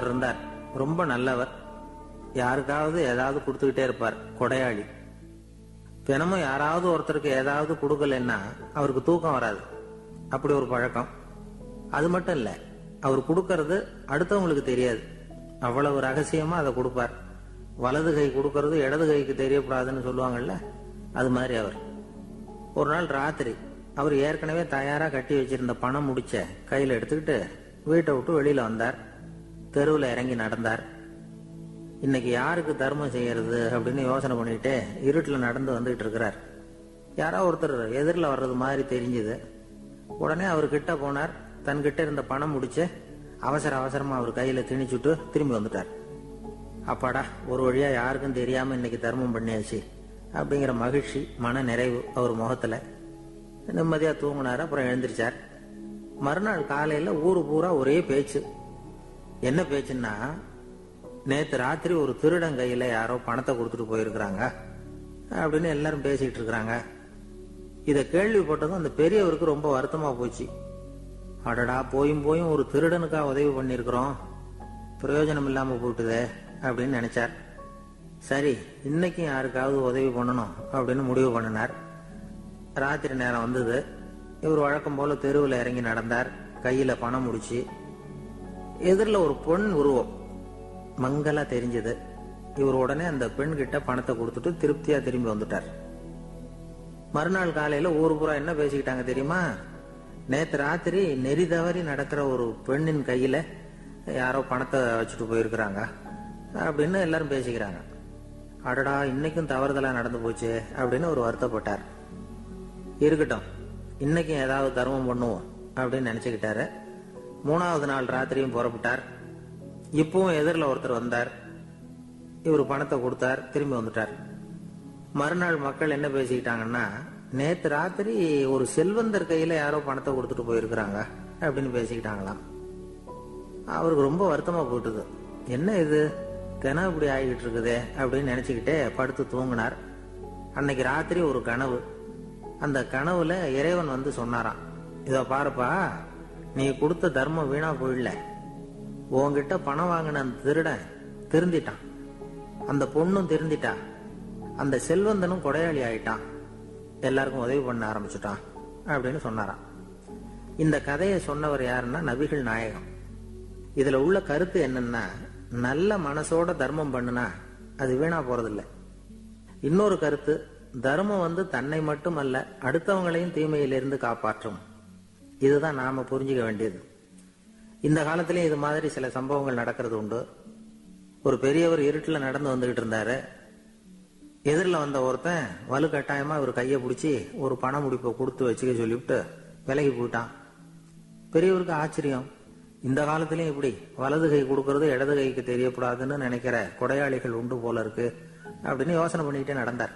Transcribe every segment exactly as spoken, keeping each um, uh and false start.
ஒருத்தர் இருந்தார், ரொம்ப நல்லவர். யாருக்காவது ஏதாவது கொடுத்துக்கிட்டே இருப்பார், கொடையாளி. தினமும் யாராவது ஒருத்தருக்கு ஏதாவது கொடுக்கலன்னா அவருக்கு தூக்கம் வராது. அப்படி ஒரு பழக்கம். அது மட்டும் இல்ல, அவர் கொடுக்கறது அடுத்தவங்களுக்கு தெரியாது, அவ்வளவு ரகசியமா அதை கொடுப்பார். வலது கை கொடுக்கறது இடது கைக்கு தெரியக்கூடாதுன்னு சொல்லுவாங்கல்ல, அது மாதிரி அவர். ஒரு நாள் ராத்திரி அவர் ஏற்கனவே தயாரா கட்டி வச்சிருந்த பணம் முடிச்ச கையில எடுத்துக்கிட்டு வீட்டை விட்டு வெளியில வந்தார். தெருவில் இறங்கி நடந்தார். இன்னைக்கு யாருக்கு தர்மம் செய்யறது அப்படின்னு யோசனை பண்ணிட்டு இருட்டில் நடந்து வந்துகிட்டு இருக்கிறார். யாரோ ஒருத்தர் எதிரில் வர்றது மாதிரி தெரிஞ்சுது. உடனே அவர் கிட்ட போனார். தன்கிட்ட இருந்த பணம் முடிச்ச அவசர அவசரமா அவர் கையில திணிச்சுட்டு திரும்பி வந்துட்டார். அப்பாடா, ஒரு வழியா யாருக்கும் தெரியாம இன்னைக்கு தர்மம் பண்ணியாச்சு அப்படிங்கிற மகிழ்ச்சி, மன நிறைவு அவர் முகத்துல. நிம்மதியா தூங்கினார். அப்புறம் எழுந்திரிச்சார். மறுநாள் காலையில ஊரு பூரா ஒரே பேச்சு. என்ன பேச்சுன்னா, நேத்து ராத்திரி ஒரு திருடன் கையில யாரோ பணத்தை கொடுத்துட்டு போயிருக்கிறாங்க அப்படின்னு எல்லாரும் பேசிட்டு இருக்கிறாங்க. இதை கேள்விப்பட்டதும் அந்த பெரியவருக்கு ரொம்ப வருத்தமா போச்சு. அடடா, போயும் போயும் ஒரு திருடனுக்கா உதவி பண்ணிருக்கிறோம், பிரயோஜனம் இல்லாம போயிட்டுதே அப்படின்னு நினைச்சார். சரி, இன்னைக்கும் யாருக்காவது உதவி பண்ணணும் அப்படின்னு முடிவு பண்ணினார். ராத்திரி நேரம் வந்தது. இவர் வழக்கம் போல தெருவில் இறங்கி நடந்தார். கையில பணம் முடிச்சு. எதிரில் ஒரு பெண் உருவம் மங்கலா தெரிஞ்சது. இவர் உடனே அந்த பெண் கிட்ட பணத்தை கொடுத்துட்டு திருப்தியா திரும்பி வந்துட்டார். மறுநாள் காலையில ஊர் பூரா என்ன பேசிக்கிட்டாங்க தெரியுமா? நேத்து ராத்திரி நெறி தவறி நடக்கிற ஒரு பெண்ணின் கையில யாரோ பணத்தை வச்சுட்டு போயிருக்கிறாங்க அப்படின்னு எல்லாரும் பேசிக்கிறாங்க. அடடா, இன்னைக்கும் தவறுதலா நடந்து போச்சு அப்படின்னு ஒரு வருத்தப்பட்டார். இருக்கட்டும், இன்னைக்கும் ஏதாவது தர்மம் பண்ணுவோம் அப்படின்னு நினைச்சுக்கிட்டாரு. மூணாவது நாள் ராத்திரியும் புறப்பட்டார். இப்பவும் எதிரில் ஒருத்தர் வந்தார். இவர் பணத்தை கொடுத்தார், திரும்பி வந்துட்டார். மறுநாள் மக்கள் என்ன பேசிக்கிட்டாங்கன்னா, நேத்து ராத்திரி ஒரு செல்வந்தர் கையில யாரோ பணத்தை கொடுத்துட்டு போயிருக்கிறாங்க அப்படின்னு பேசிக்கிட்டாங்களாம். அவருக்கு ரொம்ப வருத்தமா போயிட்டுது. என்ன இது, தினம் இப்படி ஆகிட்டு இருக்குதே அப்படின்னு நினைச்சுக்கிட்டே படுத்து தூங்கினார். அன்னைக்கு ராத்திரி ஒரு கனவு. அந்த கனவுல இறைவன் வந்து சொன்னாராம், இத பாருப்பா, நீ கொடுத்த தர்மம் வீணா போயிடல. உன்கிட்ட பணம் வாங்கின அந்த திருடன் திருந்திட்டான், அந்த பொண்ணும் திருந்திட்டா, அந்த செல்வந்தனும் கொடையாளி ஆயிட்டான், எல்லாருக்கும் உதவி பண்ண ஆரம்பிச்சுட்டான் அப்படின்னு சொன்னாராம். இந்த கதையை சொன்னவர் யாருன்னா நபிகள் நாயகம். இதுல உள்ள கருத்து என்னன்னா, நல்ல மனசோட தர்மம் பண்ணுனா அது வீணா போறதில்லை. இன்னொரு கருத்து, தர்மம் வந்து தன்னை மட்டும் அல்ல, அடுத்தவங்களையும் தீமையிலிருந்து காப்பாற்றும். இதுதான் நாம புரிஞ்சுக்க வேண்டியது. இந்த காலத்திலேயும் இது மாதிரி சில சம்பவங்கள் நடக்கிறது உண்டு. ஒரு பெரியவர் இருட்டில் நடந்து வந்துகிட்டு இருந்தாரு. எதிரில் வந்த ஒருத்தன் வலு கட்டாயமா இவர் கையை பிடிச்சி ஒரு பண முடிப்பை கொடுத்து வச்சுக்க சொல்லிவிட்டு விலகி போயிட்டான். பெரியவருக்கு ஆச்சரியம், இந்த காலத்திலயும் இப்படி வலது கை கொடுக்கறது இடது கைக்கு தெரியக்கூடாதுன்னு நினைக்கிற கொடையாளிகள் உண்டு போல இருக்கு அப்படின்னு யோசனை பண்ணிக்கிட்டே நடந்தார்.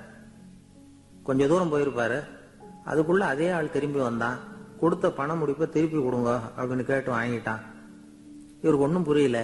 கொஞ்ச தூரம் போயிருப்பாரு. அதுக்குள்ள அதே ஆள் திரும்பி வந்தான். கொடுத்த பண முடிப்பை திருப்பி கொடுங்க அப்படின்னு கேட்டு வாங்கிட்டான். இவருக்கு ஒன்றும் புரியல.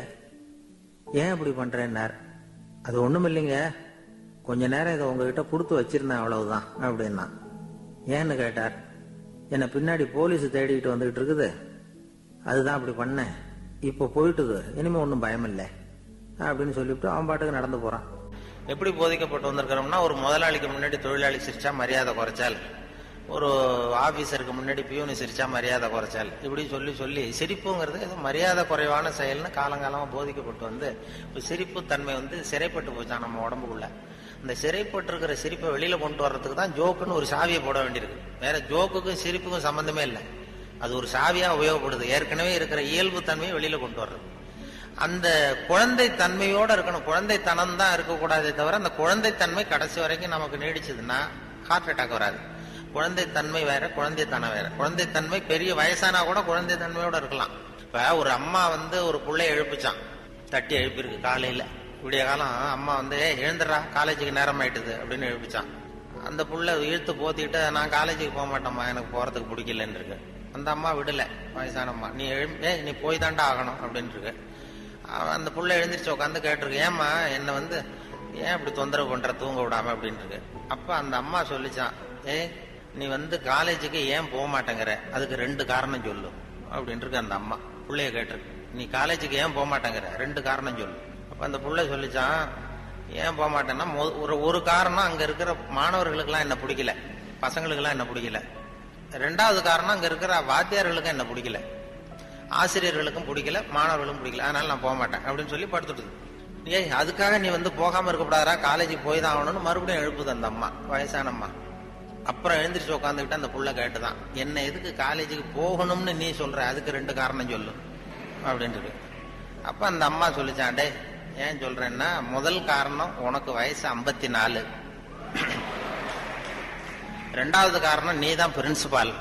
ஏன் இப்படி பண்றேன்னார். அது ஒண்ணும் இல்லைங்க, கொஞ்ச நேரம் இதை உங்ககிட்ட கொடுத்து வச்சிருந்தேன், அவ்வளவுதான் அப்படின்னா. ஏன்னு கேட்டார். என்னை பின்னாடி போலீஸ் தேடிக்கிட்டு வந்துகிட்டு இருக்குது, அதுதான் அப்படி பண்ணேன், இப்போ போயிட்டுது, இனிமே ஒன்றும் பயம் இல்லை அப்படின்னு சொல்லிவிட்டு அவன் பாட்டுக்கு நடந்து போறான். எப்படி போதிக்கப்பட்டு வந்திருக்கிறோம்னா, ஒரு முதலாளிக்கு முன்னாடி தொழிலாளி சிரிச்சா மரியாதை குறைச்சால், ஒரு ஆபீசருக்கு முன்னாடி பியூனு சிரிச்சா மரியாதை குறைச்சால், இப்படி சொல்லி சொல்லி சிரிப்புங்கிறது ஏதோ மரியாதை குறைவான செயல்னு காலங்காலமா போதிக்கப்பட்டு வந்து இப்போ சிரிப்பு தன்மை வந்து சிறைப்பட்டு போச்சான் நம்ம உடம்புக்குள்ள. இந்த சிறைப்பட்டு இருக்கிற சிரிப்பை வெளியில கொண்டு வர்றதுக்கு தான் ஜோக்குன்னு ஒரு சாவியை போட வேண்டியிருக்கு. வேற ஜோக்குக்கும் சிரிப்புக்கும் சம்பந்தமே இல்லை. அது ஒரு சாவியா உபயோகப்படுது. ஏற்கனவே இருக்கிற இயல்பு தன்மையை வெளியில கொண்டு வர்றது. அந்த குழந்தை தன்மையோட இருக்கணும். குழந்தைத்தனம் தான் இருக்கக்கூடாதே தவிர அந்த குழந்தைத்தன்மை கடைசி வரைக்கும் நமக்கு நீடிச்சதுன்னா ஹார்ட் அட்டாக் வராது. குழந்தைத்தன்மை வேற, குழந்தைத்தனம் வேற. குழந்தைத்தன்மை பெரிய வயசானா கூட குழந்தைத்தன்மையோட இருக்கலாம். இப்ப ஒரு அம்மா வந்து ஒரு பிள்ளைய எழுப்பிச்சான், தட்டி எழுப்பிருக்கு காலையில. விடிய காலம் அம்மா வந்து எழுந்துடுறா, காலேஜுக்கு நேரம் ஆயிட்டுது அப்படின்னு எழுப்பிச்சான். அந்த புள்ள இழுத்து போத்திட்டு, நான் காலேஜுக்கு போக மாட்டேம்மா, எனக்கு போறதுக்கு பிடிக்கலன்னு இருக்கு. அந்த அம்மா விடல, வயசானம்மா, நீ எழு நீ போய் தாண்டா ஆகணும் அப்படின்னு இருக்கு. அந்த புள்ள எழுந்திரிச்சு உட்காந்து கேட்டிருக்கு, ஏம்மா என்ன வந்து ஏன் இப்படி தொந்தரவு பண்ற, தூங்க விடாம அப்படின்னு இருக்கு. அப்ப அந்த அம்மா சொல்லிச்சான், ஏ நீ வந்து காலேஜுக்கு ஏன் போக மாட்டேங்கிற, அதுக்கு ரெண்டு காரணம் சொல்லு அப்படின்னு இருக்கு அந்த அம்மா. பிள்ளைய கேட்டிருக்கு. நீ காலேஜுக்கு ஏன் போக மாட்டேங்கிற, ரெண்டு காரணம் சொல்லு. அப்ப அந்த புள்ள சொல்லிச்சான், ஏன் போக மாட்டேன்னா ஒரு ஒரு காரணம் அங்க இருக்கிற மாணவர்களுக்கெல்லாம் என்ன பிடிக்கல, பசங்களுக்கெல்லாம் என்ன பிடிக்கல. ரெண்டாவது காரணம் அங்க இருக்கிற வாத்தியார்களுக்கும் என்ன பிடிக்கல, ஆசிரியர்களுக்கும் பிடிக்கல, மாணவர்களுக்கும் பிடிக்கல, அதனால நான் போக மாட்டேன் அப்படின்னு சொல்லி படுத்துட்டு. ஏய் அதுக்காக நீ வந்து போகாம இருக்கக்கூடாதா, காலேஜுக்கு போய் தான் ஆகணும்னு மறுபடியும் எழுப்புது அந்த அம்மா, வயசான அம்மா. அப்புறம் எழுந்திரிச்சு உட்காந்துக்கிட்டு அந்த புள்ள கேட்டுதான், என்ன எதுக்கு காலேஜுக்கு போகணும்னு நீ சொல்ற, அதுக்கு ரெண்டு காரணம் சொல்லு அப்படின்ட்டு. அப்ப அந்த அம்மா சொல்லிச்சாண்டே, ஏன் சொல்றேன்னா முதல் காரணம் உனக்கு வயசு ஐம்பத்தி நாலு, ரெண்டாவது காரணம் நீ தான் பிரின்சிபால்.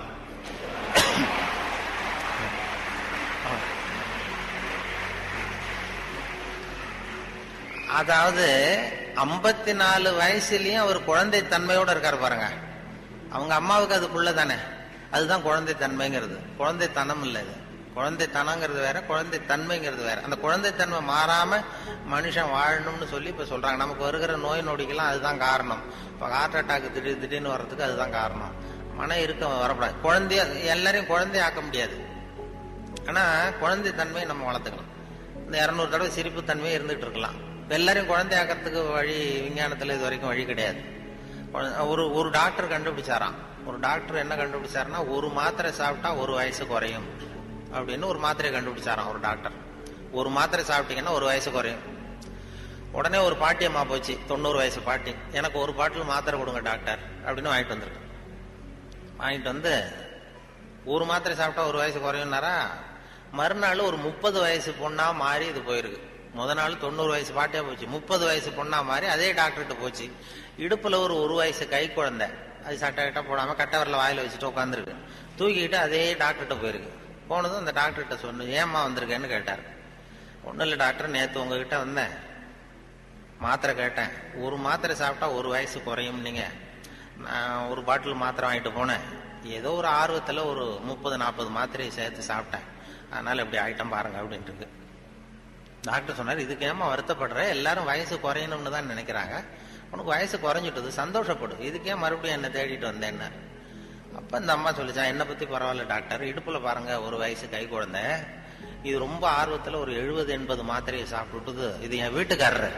அதாவது ஐம்பத்தி நாலு வயசுலயும் அவர் குழந்தை தன்மையோட இருக்காரு பாருங்க. அவங்க அம்மாவுக்கு அது புள்ள தானே, அதுதான் குழந்தை தன்மைங்கிறது. குழந்தைத்தனம் இல்லை இது, குழந்தைத்தனங்கிறது வேற, குழந்தை தன்மைங்கிறது வேற. அந்த குழந்தைத்தன்மை மாறாம மனுஷன் வாழணும்னு சொல்லி இப்ப சொல்றாங்க. நமக்கு வருகிற நோய் நொடிக்கெல்லாம் அதுதான் காரணம். இப்ப ஹார்ட் அட்டாக் திடீர் திடீர்னு வர்றதுக்கு அதுதான் காரணம். மன இருக்க வரக்கூடாது. குழந்தைய எல்லாரையும் குழந்தைய ஆக்க முடியாது, ஆனா குழந்தை தன்மையை நம்ம வளர்த்துக்கலாம். இந்த இருநூறு தடவை சிரிப்பு தன்மையை இருந்துகிட்டு இருக்கலாம். எல்லாரையும் குழந்தை ஆக்கிறதுக்கு வழி விஞ்ஞானத்துல இது வரைக்கும் வழி கிடையாது. ஒரு ஒரு டாக்டர் கண்டுபிடிச்சாராம். ஒரு டாக்டர் என்ன கண்டுபிடிச்சாருன்னா, ஒரு மாத்திரை சாப்பிட்டா ஒரு வயசு குறையும் அப்படின்னு ஒரு மாத்திரையை கண்டுபிடிச்சாராம் ஒரு டாக்டர். ஒரு மாத்திரை சாப்பிட்டீங்கன்னா ஒரு வயசு குறையும். உடனே ஒரு பாட்டி அம்மா போச்சு, தொண்ணூறு வயசு பாட்டி, எனக்கு ஒரு பாட்டில் மாத்திரை கொடுங்க டாக்டர் அப்படின்னு வாங்கிட்டு வந்துருக்கு. வாங்கிட்டு வந்து ஒரு மாத்திரை சாப்பிட்டா ஒரு வயசு குறையும்னாரா. மறுநாள் ஒரு முப்பது வயசு பொண்ணா மாறி இது போயிருக்கு. முத நாள் தொண்ணூறு வயசு பாட்டியா போச்சு, முப்பது வயசு பொண்ணா மாறி அதே டாக்டர்கிட்ட போச்சு. இடுப்புல ஒரு ஒரு வயசு கை குழந்தை, அது சட்டை கிட்ட போடாம கட்டவரில் வாயில வச்சுட்டு உட்காந்துருக்கு. தூக்கிட்டு அதே டாக்டர்கிட்ட போயிருக்கு. போனதும் அந்த டாக்டர்கிட்ட சொன்ன, ஏம்மா வந்திருக்கேன்னு கேட்டார். ஒன்னும் இல்லை டாக்டர், நேற்று உங்ககிட்ட வந்தேன், மாத்திரை கேட்டேன், ஒரு மாத்திரை சாப்பிட்டா ஒரு வயசு குறையும், நீங்க நான் ஒரு பாட்டில் மாத்திரை வாங்கிட்டு போனேன், ஏதோ ஒரு ஆர்வத்துல ஒரு முப்பது நாற்பது மாத்திரையை சேர்த்து சாப்பிட்டேன், அதனால இப்படி ஆயிட்டம் பாருங்க அப்படின்ட்டு இருக்கு. டாக்டர் சொன்னார், இதுக்கு ஏமா வருத்தப்படுற, எல்லாரும் வயசு குறையணும்னு தான் நினைக்கிறாங்க, உனக்கு வயசு குறைஞ்சிட்டது, சந்தோஷப்படு, இதுக்கே மறுபடியும் என்ன தேடிட்டு வந்தேன். அப்ப இந்த அம்மா சொல்லிச்சான், என்னை பத்தி பரவாயில்ல டாக்டர், இடுப்புல பாருங்க ஒரு வயசு கை குழந்தை, இது ரொம்ப ஆர்வத்துல ஒரு எழுபது எண்பது மாத்திரையை சாப்பிட்டுட்டுது, இது என் வீட்டுக்காரரு,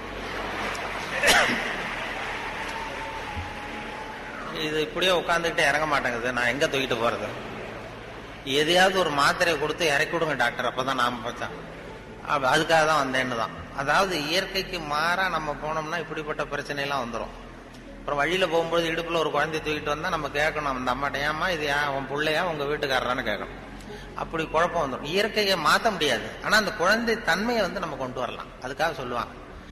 இது இப்படியே உட்காந்துக்கிட்டே இறங்க மாட்டேங்குது, நான் எங்க தூக்கிட்டு போறது, எதையாவது ஒரு மாத்திரையை கொடுத்து இறக்கி விடுங்க டாக்டர், அப்பதான் நாம பார்த்தேன், அதுக்காக தான் வந்தேன்னு தான். அதாவது இயற்கைக்கு மாறா நம்ம போனோம்னா இப்படிப்பட்ட பிரச்சனை எல்லாம் வந்துடும். அப்புறம் வழியில போகும்போது இடுப்புல ஒரு குழந்தைய தூக்கிட்டு வந்தா நம்ம கேட்கணும் அந்த அம்மாட்ட, ஏமா இது ஏன் உன் பிள்ளையா உங்க வீட்டுக்காரரான்னு கேட்கணும். அப்படி குழப்பம் வந்துடும். இயற்கையை மாற்ற முடியாது, ஆனா அந்த குழந்தை தன்மையை வந்து நம்ம கொண்டு வரலாம். அதுக்காக சொல்லுவாங்க,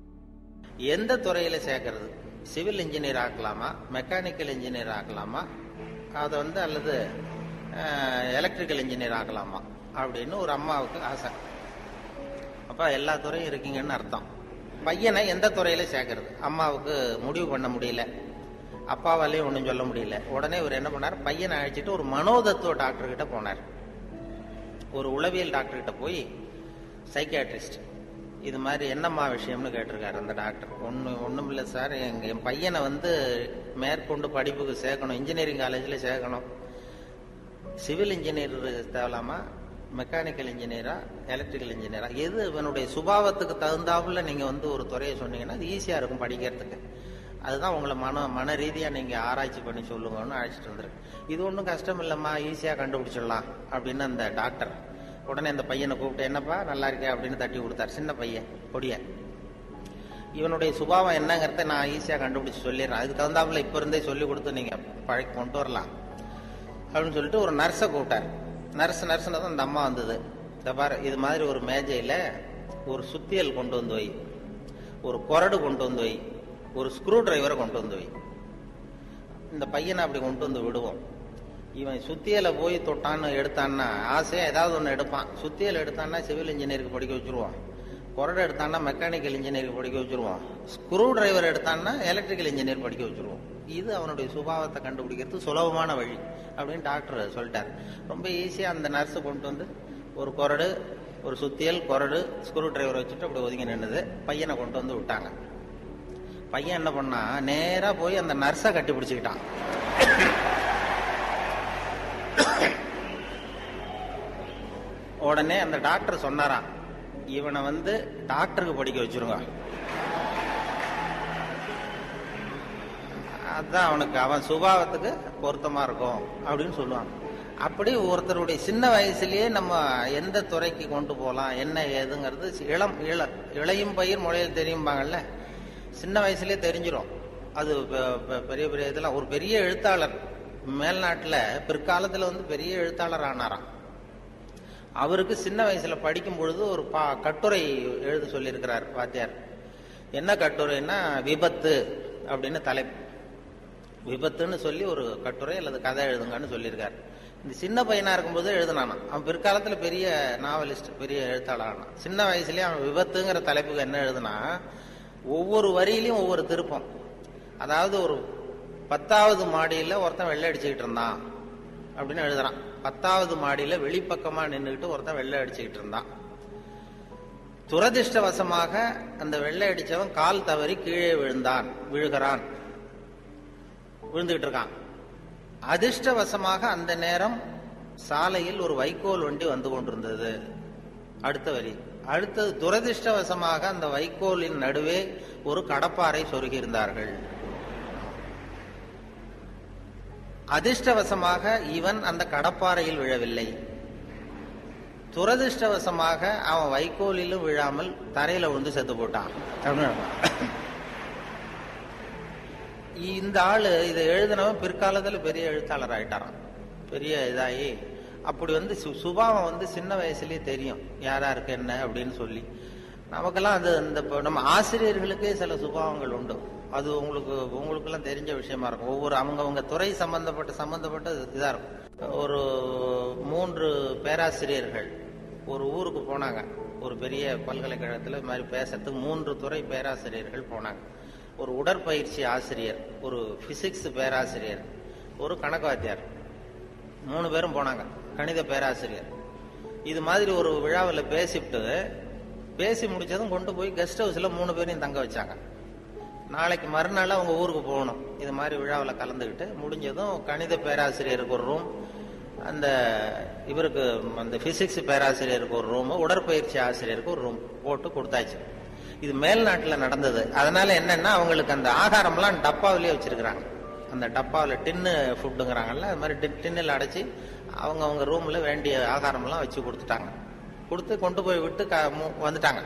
எந்த துறையில சேர்க்கறது, சிவில் இன்ஜினியர் ஆக்கலாமா, மெக்கானிக்கல் இன்ஜினியர் ஆக்கலாமா, அதை வந்து அல்லது எலக்ட்ரிக்கல் இன்ஜினியர் ஆக்கலாமா அப்படின்னு ஒரு அம்மாவுக்கு ஆசை. அப்ப எல்லா துறையும் இருக்கீங்கன்னு அர்த்தம். பையனை எந்த துறையில சேர்க்கறது அம்மாவுக்கு முடிவு பண்ண முடியல, அப்பாவாலையும் ஒன்றும் சொல்ல முடியல. உடனே இவர் என்ன பண்ணார், பையனை அழைச்சிட்டு ஒரு மனோதத்துவ டாக்டர் கிட்ட போனார். ஒரு உளவியல் டாக்டர் கிட்ட போய், சைக்கியாட்ரிஸ்ட், இது மாதிரி என்னம்மா விஷயம்னு கேட்டிருக்காரு அந்த டாக்டர். ஒன்னு ஒண்ணும் இல்லை சார், எங்க என் பையனை வந்து மேற்கொண்டு படிப்புக்கு சேர்க்கணும், இன்ஜினியரிங் காலேஜில் சேர்க்கணும், சிவில் இன்ஜினியர் தேவலாமா, மெக்கானிக்கல் இன்ஜினியரா, எலக்ட்ரிக்கல் இன்ஜினியரா, எது இவனுடைய சுபாவத்துக்கு தகுந்தாப்புல நீங்க வந்து ஒரு துறையை சொன்னீங்கன்னா அது ஈஸியா இருக்கும் படிக்கிறதுக்கு, அதுதான் உங்களை மன மன ரீதியா நீங்க ஆராய்ச்சி பண்ணி சொல்லுங்கன்னு அழைச்சிட்டு வந்துருக்கு. இது ஒன்றும் கஷ்டம் இல்லம்மா, ஈஸியா கண்டுபிடிச்சிடலாம் அப்படின்னு அந்த டாக்டர் உடனே அந்த பையனை கூப்பிட்டு, என்னப்பா நல்லா இருக்கே அப்படின்னு தட்டி கொடுத்தார். சின்ன பையன் பொடிய, இவனுடைய சுபாவம் என்னங்கிறத நான் ஈஸியா கண்டுபிடிச்சு சொல்லிடுறேன், அதுக்கு தகுந்தாப்புல இப்ப இருந்தே சொல்லி கொடுத்து நீங்க பழக்கி கொண்டு வரலாம் அப்படின்னு சொல்லிட்டு ஒரு நர்ஸை கூப்பிட்டார். நர்ஸ் நர்ஸ்னு தான் அந்த அம்மா வந்தது. இந்த பாரு, இது மாதிரி ஒரு மேஜையில ஒரு சுத்தியல் கொண்டு வந்து வை, ஒரு கொரடு கொண்டு வந்து வை, ஒரு ஸ்க்ரூ டிரைவரை கொண்டு வந்து வை. இந்த பையனை அப்படி கொண்டு வந்து விடுவோம். இவன் சுத்தியலை போய் தொட்டான்னு எடுத்தான்னா ஆசையா ஏதாவது ஒன்று எடுப்பான். சுத்தியல் எடுத்தான்னா சிவில் இன்ஜினியருக்கு படிக்க வச்சிருவான், கொரடு எடுத்தான்னா மெக்கானிக்கல் இன்ஜினியருக்கு படிக்க வச்சிருவான், ஸ்க்ரூ டிரைவர் எடுத்தான்னா எலக்ட்ரிக்கல் இன்ஜினியர் படிக்க வச்சிருவோம். இது அவனுடைய சுபாவத்தை கண்டுபிடிக்கிறது சுலபமான வழி அப்படின்னு டாக்டர் சொல்லிட்டார். ரொம்ப ஈஸியா அந்த நர்ஸு கொண்டு வந்து ஒரு கொரடு, ஒரு சுத்தியல், கொரடு, ஸ்க்ரூ டிரைவர் வச்சுட்டு அப்படி ஒதுங்கி நின்னுது. பையனை கொண்டு வந்து விட்டாங்க. பையன் என்ன பண்ணா, நேரா போய் அந்த நர்ஸை கட்டி பிடிச்சுக்கிட்டான். உடனே அந்த டாக்டர் சொன்னாராம், இவனை வந்து டாக்டருக்கு படிக்க வச்சிருங்க, அதுதான் அவனுக்கு அவன் சுபாவத்துக்கு பொருத்தமா இருக்கும் அப்படின்னு சொல்லுவாங்க. அப்படி ஒருத்தருடைய சின்ன வயசுலயே நம்ம எந்த துறைக்கு கொண்டு போகலாம் என்ன ஏதுங்கிறது இளம் இள இளையும் பயிர் முளையில் தெரியும்பாங்கல்ல, சின்ன வயசுலயே தெரிஞ்சிடும். அது பெரிய பெரிய இதெல்லாம். ஒரு பெரிய எழுத்தாளர் மேல்நாட்டில் பிற்காலத்தில் வந்து பெரிய எழுத்தாளர் ஆனாராம். அவருக்கு சின்ன வயசுல படிக்கும் பொழுது ஒரு பா கட்டுரை எழுத சொல்லியிருக்கிறார் வாத்தியார். என்ன கட்டுரைன்னா விபத்து அப்படின்னு தலைப்பு. விபத்துன்னு சொல்லி ஒரு கட்டுரை அல்லது கதை எழுதுங்கன்னு சொல்லியிருக்காரு. இந்த சின்ன பையனா இருக்கும்போது எழுதினானா. அவன் பிற்காலத்துல பெரிய நாவலிஸ்ட், பெரிய எழுத்தாளர் ஆனான். சின்ன வயசுலயே அவன் விபத்துங்கிற தலைப்புக்கு என்ன எழுதுனா, ஒவ்வொரு வரியிலையும் ஒவ்வொரு திருப்பம். அதாவது ஒரு பத்தாவது மாடியில ஒருத்தன் வெள்ளை அடிச்சுக்கிட்டு இருந்தான் அப்படின்னு எழுதுறான். பத்தாவது மாடியில வெளிப்பக்கமா நின்றுகிட்டு ஒருத்தன் வெள்ளை அடிச்சுக்கிட்டு இருந்தான். துரதிருஷ்டவசமாக அந்த வெள்ளை அடிச்சவன் கால் தவறி கீழே விழுந்தான், விழுகிறான், விழுந்துகிட்டு இருக்கான். அதிர்ஷ்டவசமாக அந்த நேரம் சாலையில் ஒரு வைக்கோல் வண்டி வந்து கொண்டிருந்தது. அடுத்த வரி. அடுத்தது, துரதிருஷ்டவசமாக அந்த வைக்கோலின் நடுவே ஒரு கடப்பாறை சொருகியிருந்தார்கள். அதிர்ஷ்டவசமாக இவன் அந்த கடப்பாறையில் விழவில்லை. துரதிருஷ்டவசமாக அவன் வைக்கோலிலும் விழாமல் தரையில விழுந்து செத்து போட்டான். இந்த ஆளு இதை எழுதினவன் பிற்காலத்துல பெரிய எழுத்தாளர் ஆயிட்டாரான், பெரிய இதாகி. அப்படி வந்து சுபாவம் வந்து சின்ன வயசுலயே தெரியும் யாரா இருக்கு என்ன அப்படின்னு சொல்லி. நமக்கெல்லாம் அது இந்த நம்ம ஆசிரியர்களுக்கே சில சுபாவங்கள் உண்டு. அது உங்களுக்கு உங்களுக்கு எல்லாம் தெரிஞ்ச விஷயமா இருக்கும். ஒவ்வொரு அவங்கவுங்க துறை சம்பந்தப்பட்ட சம்பந்தப்பட்ட இதா இருக்கும். ஒரு மூன்று பேராசிரியர்கள் ஒரு ஊருக்கு போனாங்க. ஒரு பெரிய பல்கலைக்கழகத்துல இது மாதிரி பேசுறதுக்கு மூன்று துறை பேராசிரியர்கள் போனாங்க. ஒரு உடற்பயிற்சி ஆசிரியர், ஒரு பிசிக்ஸ் பேராசிரியர், ஒரு கணக்கு வாத்தியார், மூணு பேரும் போனாங்க. கணித பேராசிரியர் இது மாதிரி ஒரு விழாவில் பேசிவிட்டு பேசி முடிச்சதும் கொண்டு போய் கெஸ்ட் ஹவுஸ்ல மூணு பேரையும் தங்க வச்சாங்க. நாளைக்கு மறுநாள் அவங்க ஊருக்கு போகணும். இது மாதிரி விழாவில் கலந்துக்கிட்டு முடிஞ்சதும் கணித பேராசிரியருக்கு ஒரு ரூம், அந்த இவருக்கு அந்த பிசிக்ஸ் பேராசிரியருக்கு ஒரு ரூம், உடற்பயிற்சி ஆசிரியருக்கு ஒரு ரூம் போட்டு கொடுத்தாச்சு. இது மேல்நாட்டில் நடந்தது. அதனால என்னன்னா அவங்களுக்கு அந்த ஆகாரம்லாம் டப்பாவிலேயே வச்சிருக்கிறாங்க. அந்த டப்பாவில் டின்னு ஃபுட்டுங்கிறாங்கல்ல, அது மாதிரி டின்னில் அடைச்சி அவங்க அவங்க ரூம்ல வேண்டிய ஆகாரம்லாம் வச்சு கொடுத்துட்டாங்க. கொடுத்து கொண்டு போய் விட்டு வந்துட்டாங்க.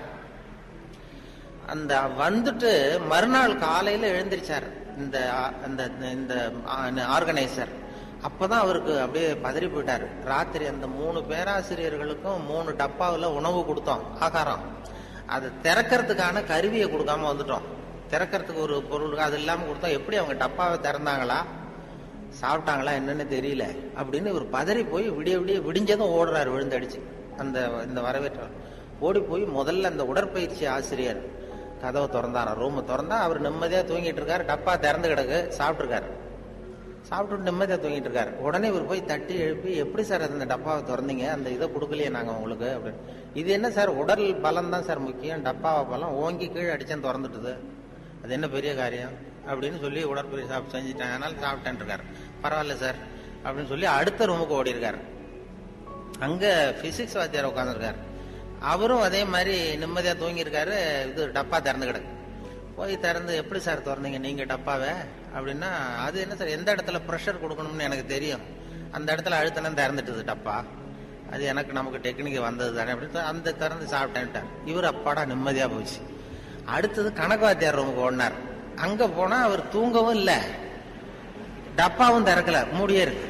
அந்த வந்துட்டு மறுநாள் காலையில எழுந்திருச்சார் இந்த இந்த ஆர்கனைசர். அப்பதான் அவருக்கு அப்படியே பதறி போயிட்டாரு. ராத்திரி அந்த மூணு பேராசிரியர்களுக்கும் மூணு டப்பாவில் உணவு கொடுத்தோம், ஆகாரம். அதை திறக்கிறதுக்கான கருவியை கொடுக்காம வந்துட்டோம். திறக்கிறதுக்கு ஒரு பொருள் அது இல்லாம கொடுத்தோம். எப்படி அவங்க டப்பாவை திறந்தாங்களா சாப்பிட்டாங்களா என்னன்னு தெரியல அப்படின்னு இவர் பதறி போய் விடிய விடிய விடிஞ்சதும் ஓடுறாரு விழுந்தடிச்சு. அந்த இந்த வரவேற்ற ஓடி போய் முதல்ல அந்த உடற்பயிற்சி ஆசிரியர் கதவை திறந்தாரா, ரூமை திறந்தா அவர் நிம்மதியா தூங்கிட்டு இருக்காரு. டப்பா திறந்து கிடக்கு, சாப்பிட்டுருக்காரு. சாப்பிட்டு நிம்மதியா தூங்கிட்டு இருக்காரு. உடனே இவர் போய் தட்டி எழுப்பி, எப்படி சார் அந்த டப்பாவை திறந்தீங்க, அந்த இதை கொடுக்கலையே நாங்க உங்களுக்கு அப்படின்னு. இது என்ன சார், உடல் பலம் தான் சார் முக்கியம், டப்பாவை பலம் ஓங்கி கீழே அடிச்சேன் திறந்துட்டுது, அது என்ன பெரிய காரியம் அப்படின்னு சொல்லி உடற்பயிற்சி சாப்பிட்டு செஞ்சுட்டேன், அதனால சாப்பிட்டேன் இருக்காரு. பரவாயில்ல சார் அப்படின்னு சொல்லி அடுத்த ரூமுக்கு ஓடி இருக்காரு. அங்க பிசிக்ஸ் வாத்தியார் உட்காந்துருக்காரு. அவரும் அதே மாதிரி நிம்மதியா தூங்கி இருக்காரு. இது டப்பா திறந்து கிடக்கு. போய் திறந்து, எப்படி சார் திறந்தீங்க நீங்க டப்பாவை அப்படின்னா, அது என்ன சார், எந்த இடத்துல ப்ரெஷர் கொடுக்கணும்னு எனக்கு தெரியும், அந்த இடத்துல அழுத்தணும் திறந்துட்டுது டப்பா, அது எனக்கு நமக்கு டெக்னிக் வந்தது தானே அப்படின்னு அந்த திறந்து சாப்பிட்டேன்ட்டார். இவர் அப்பாடா நிம்மதியா போச்சு. அடுத்தது கணக்கு வாத்தியார் ரூமுக்கு ஓடினார். அங்க போனா அவர் தூங்கவும் இல்லை, டப்பாவும் திறக்கல, மூடியே இருக்கு.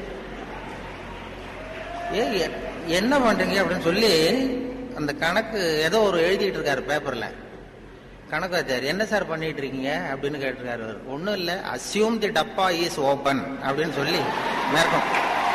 ஏ என்ன பண்றீங்க அப்படின்னு சொல்லி அந்த கணக்கு ஏதோ ஒரு எழுதிட்டு இருக்காரு பேப்பர்ல. கணக்கு வாத்தியார், என்ன சார் பண்ணிட்டு இருக்கீங்க அப்படின்னு கேட்டிருக்காரு. ஒன்னும் இல்ல, அசியூம் தி டப்பா இஸ் ஓபன் அப்படின்னு சொல்லி மேற்கொண்டு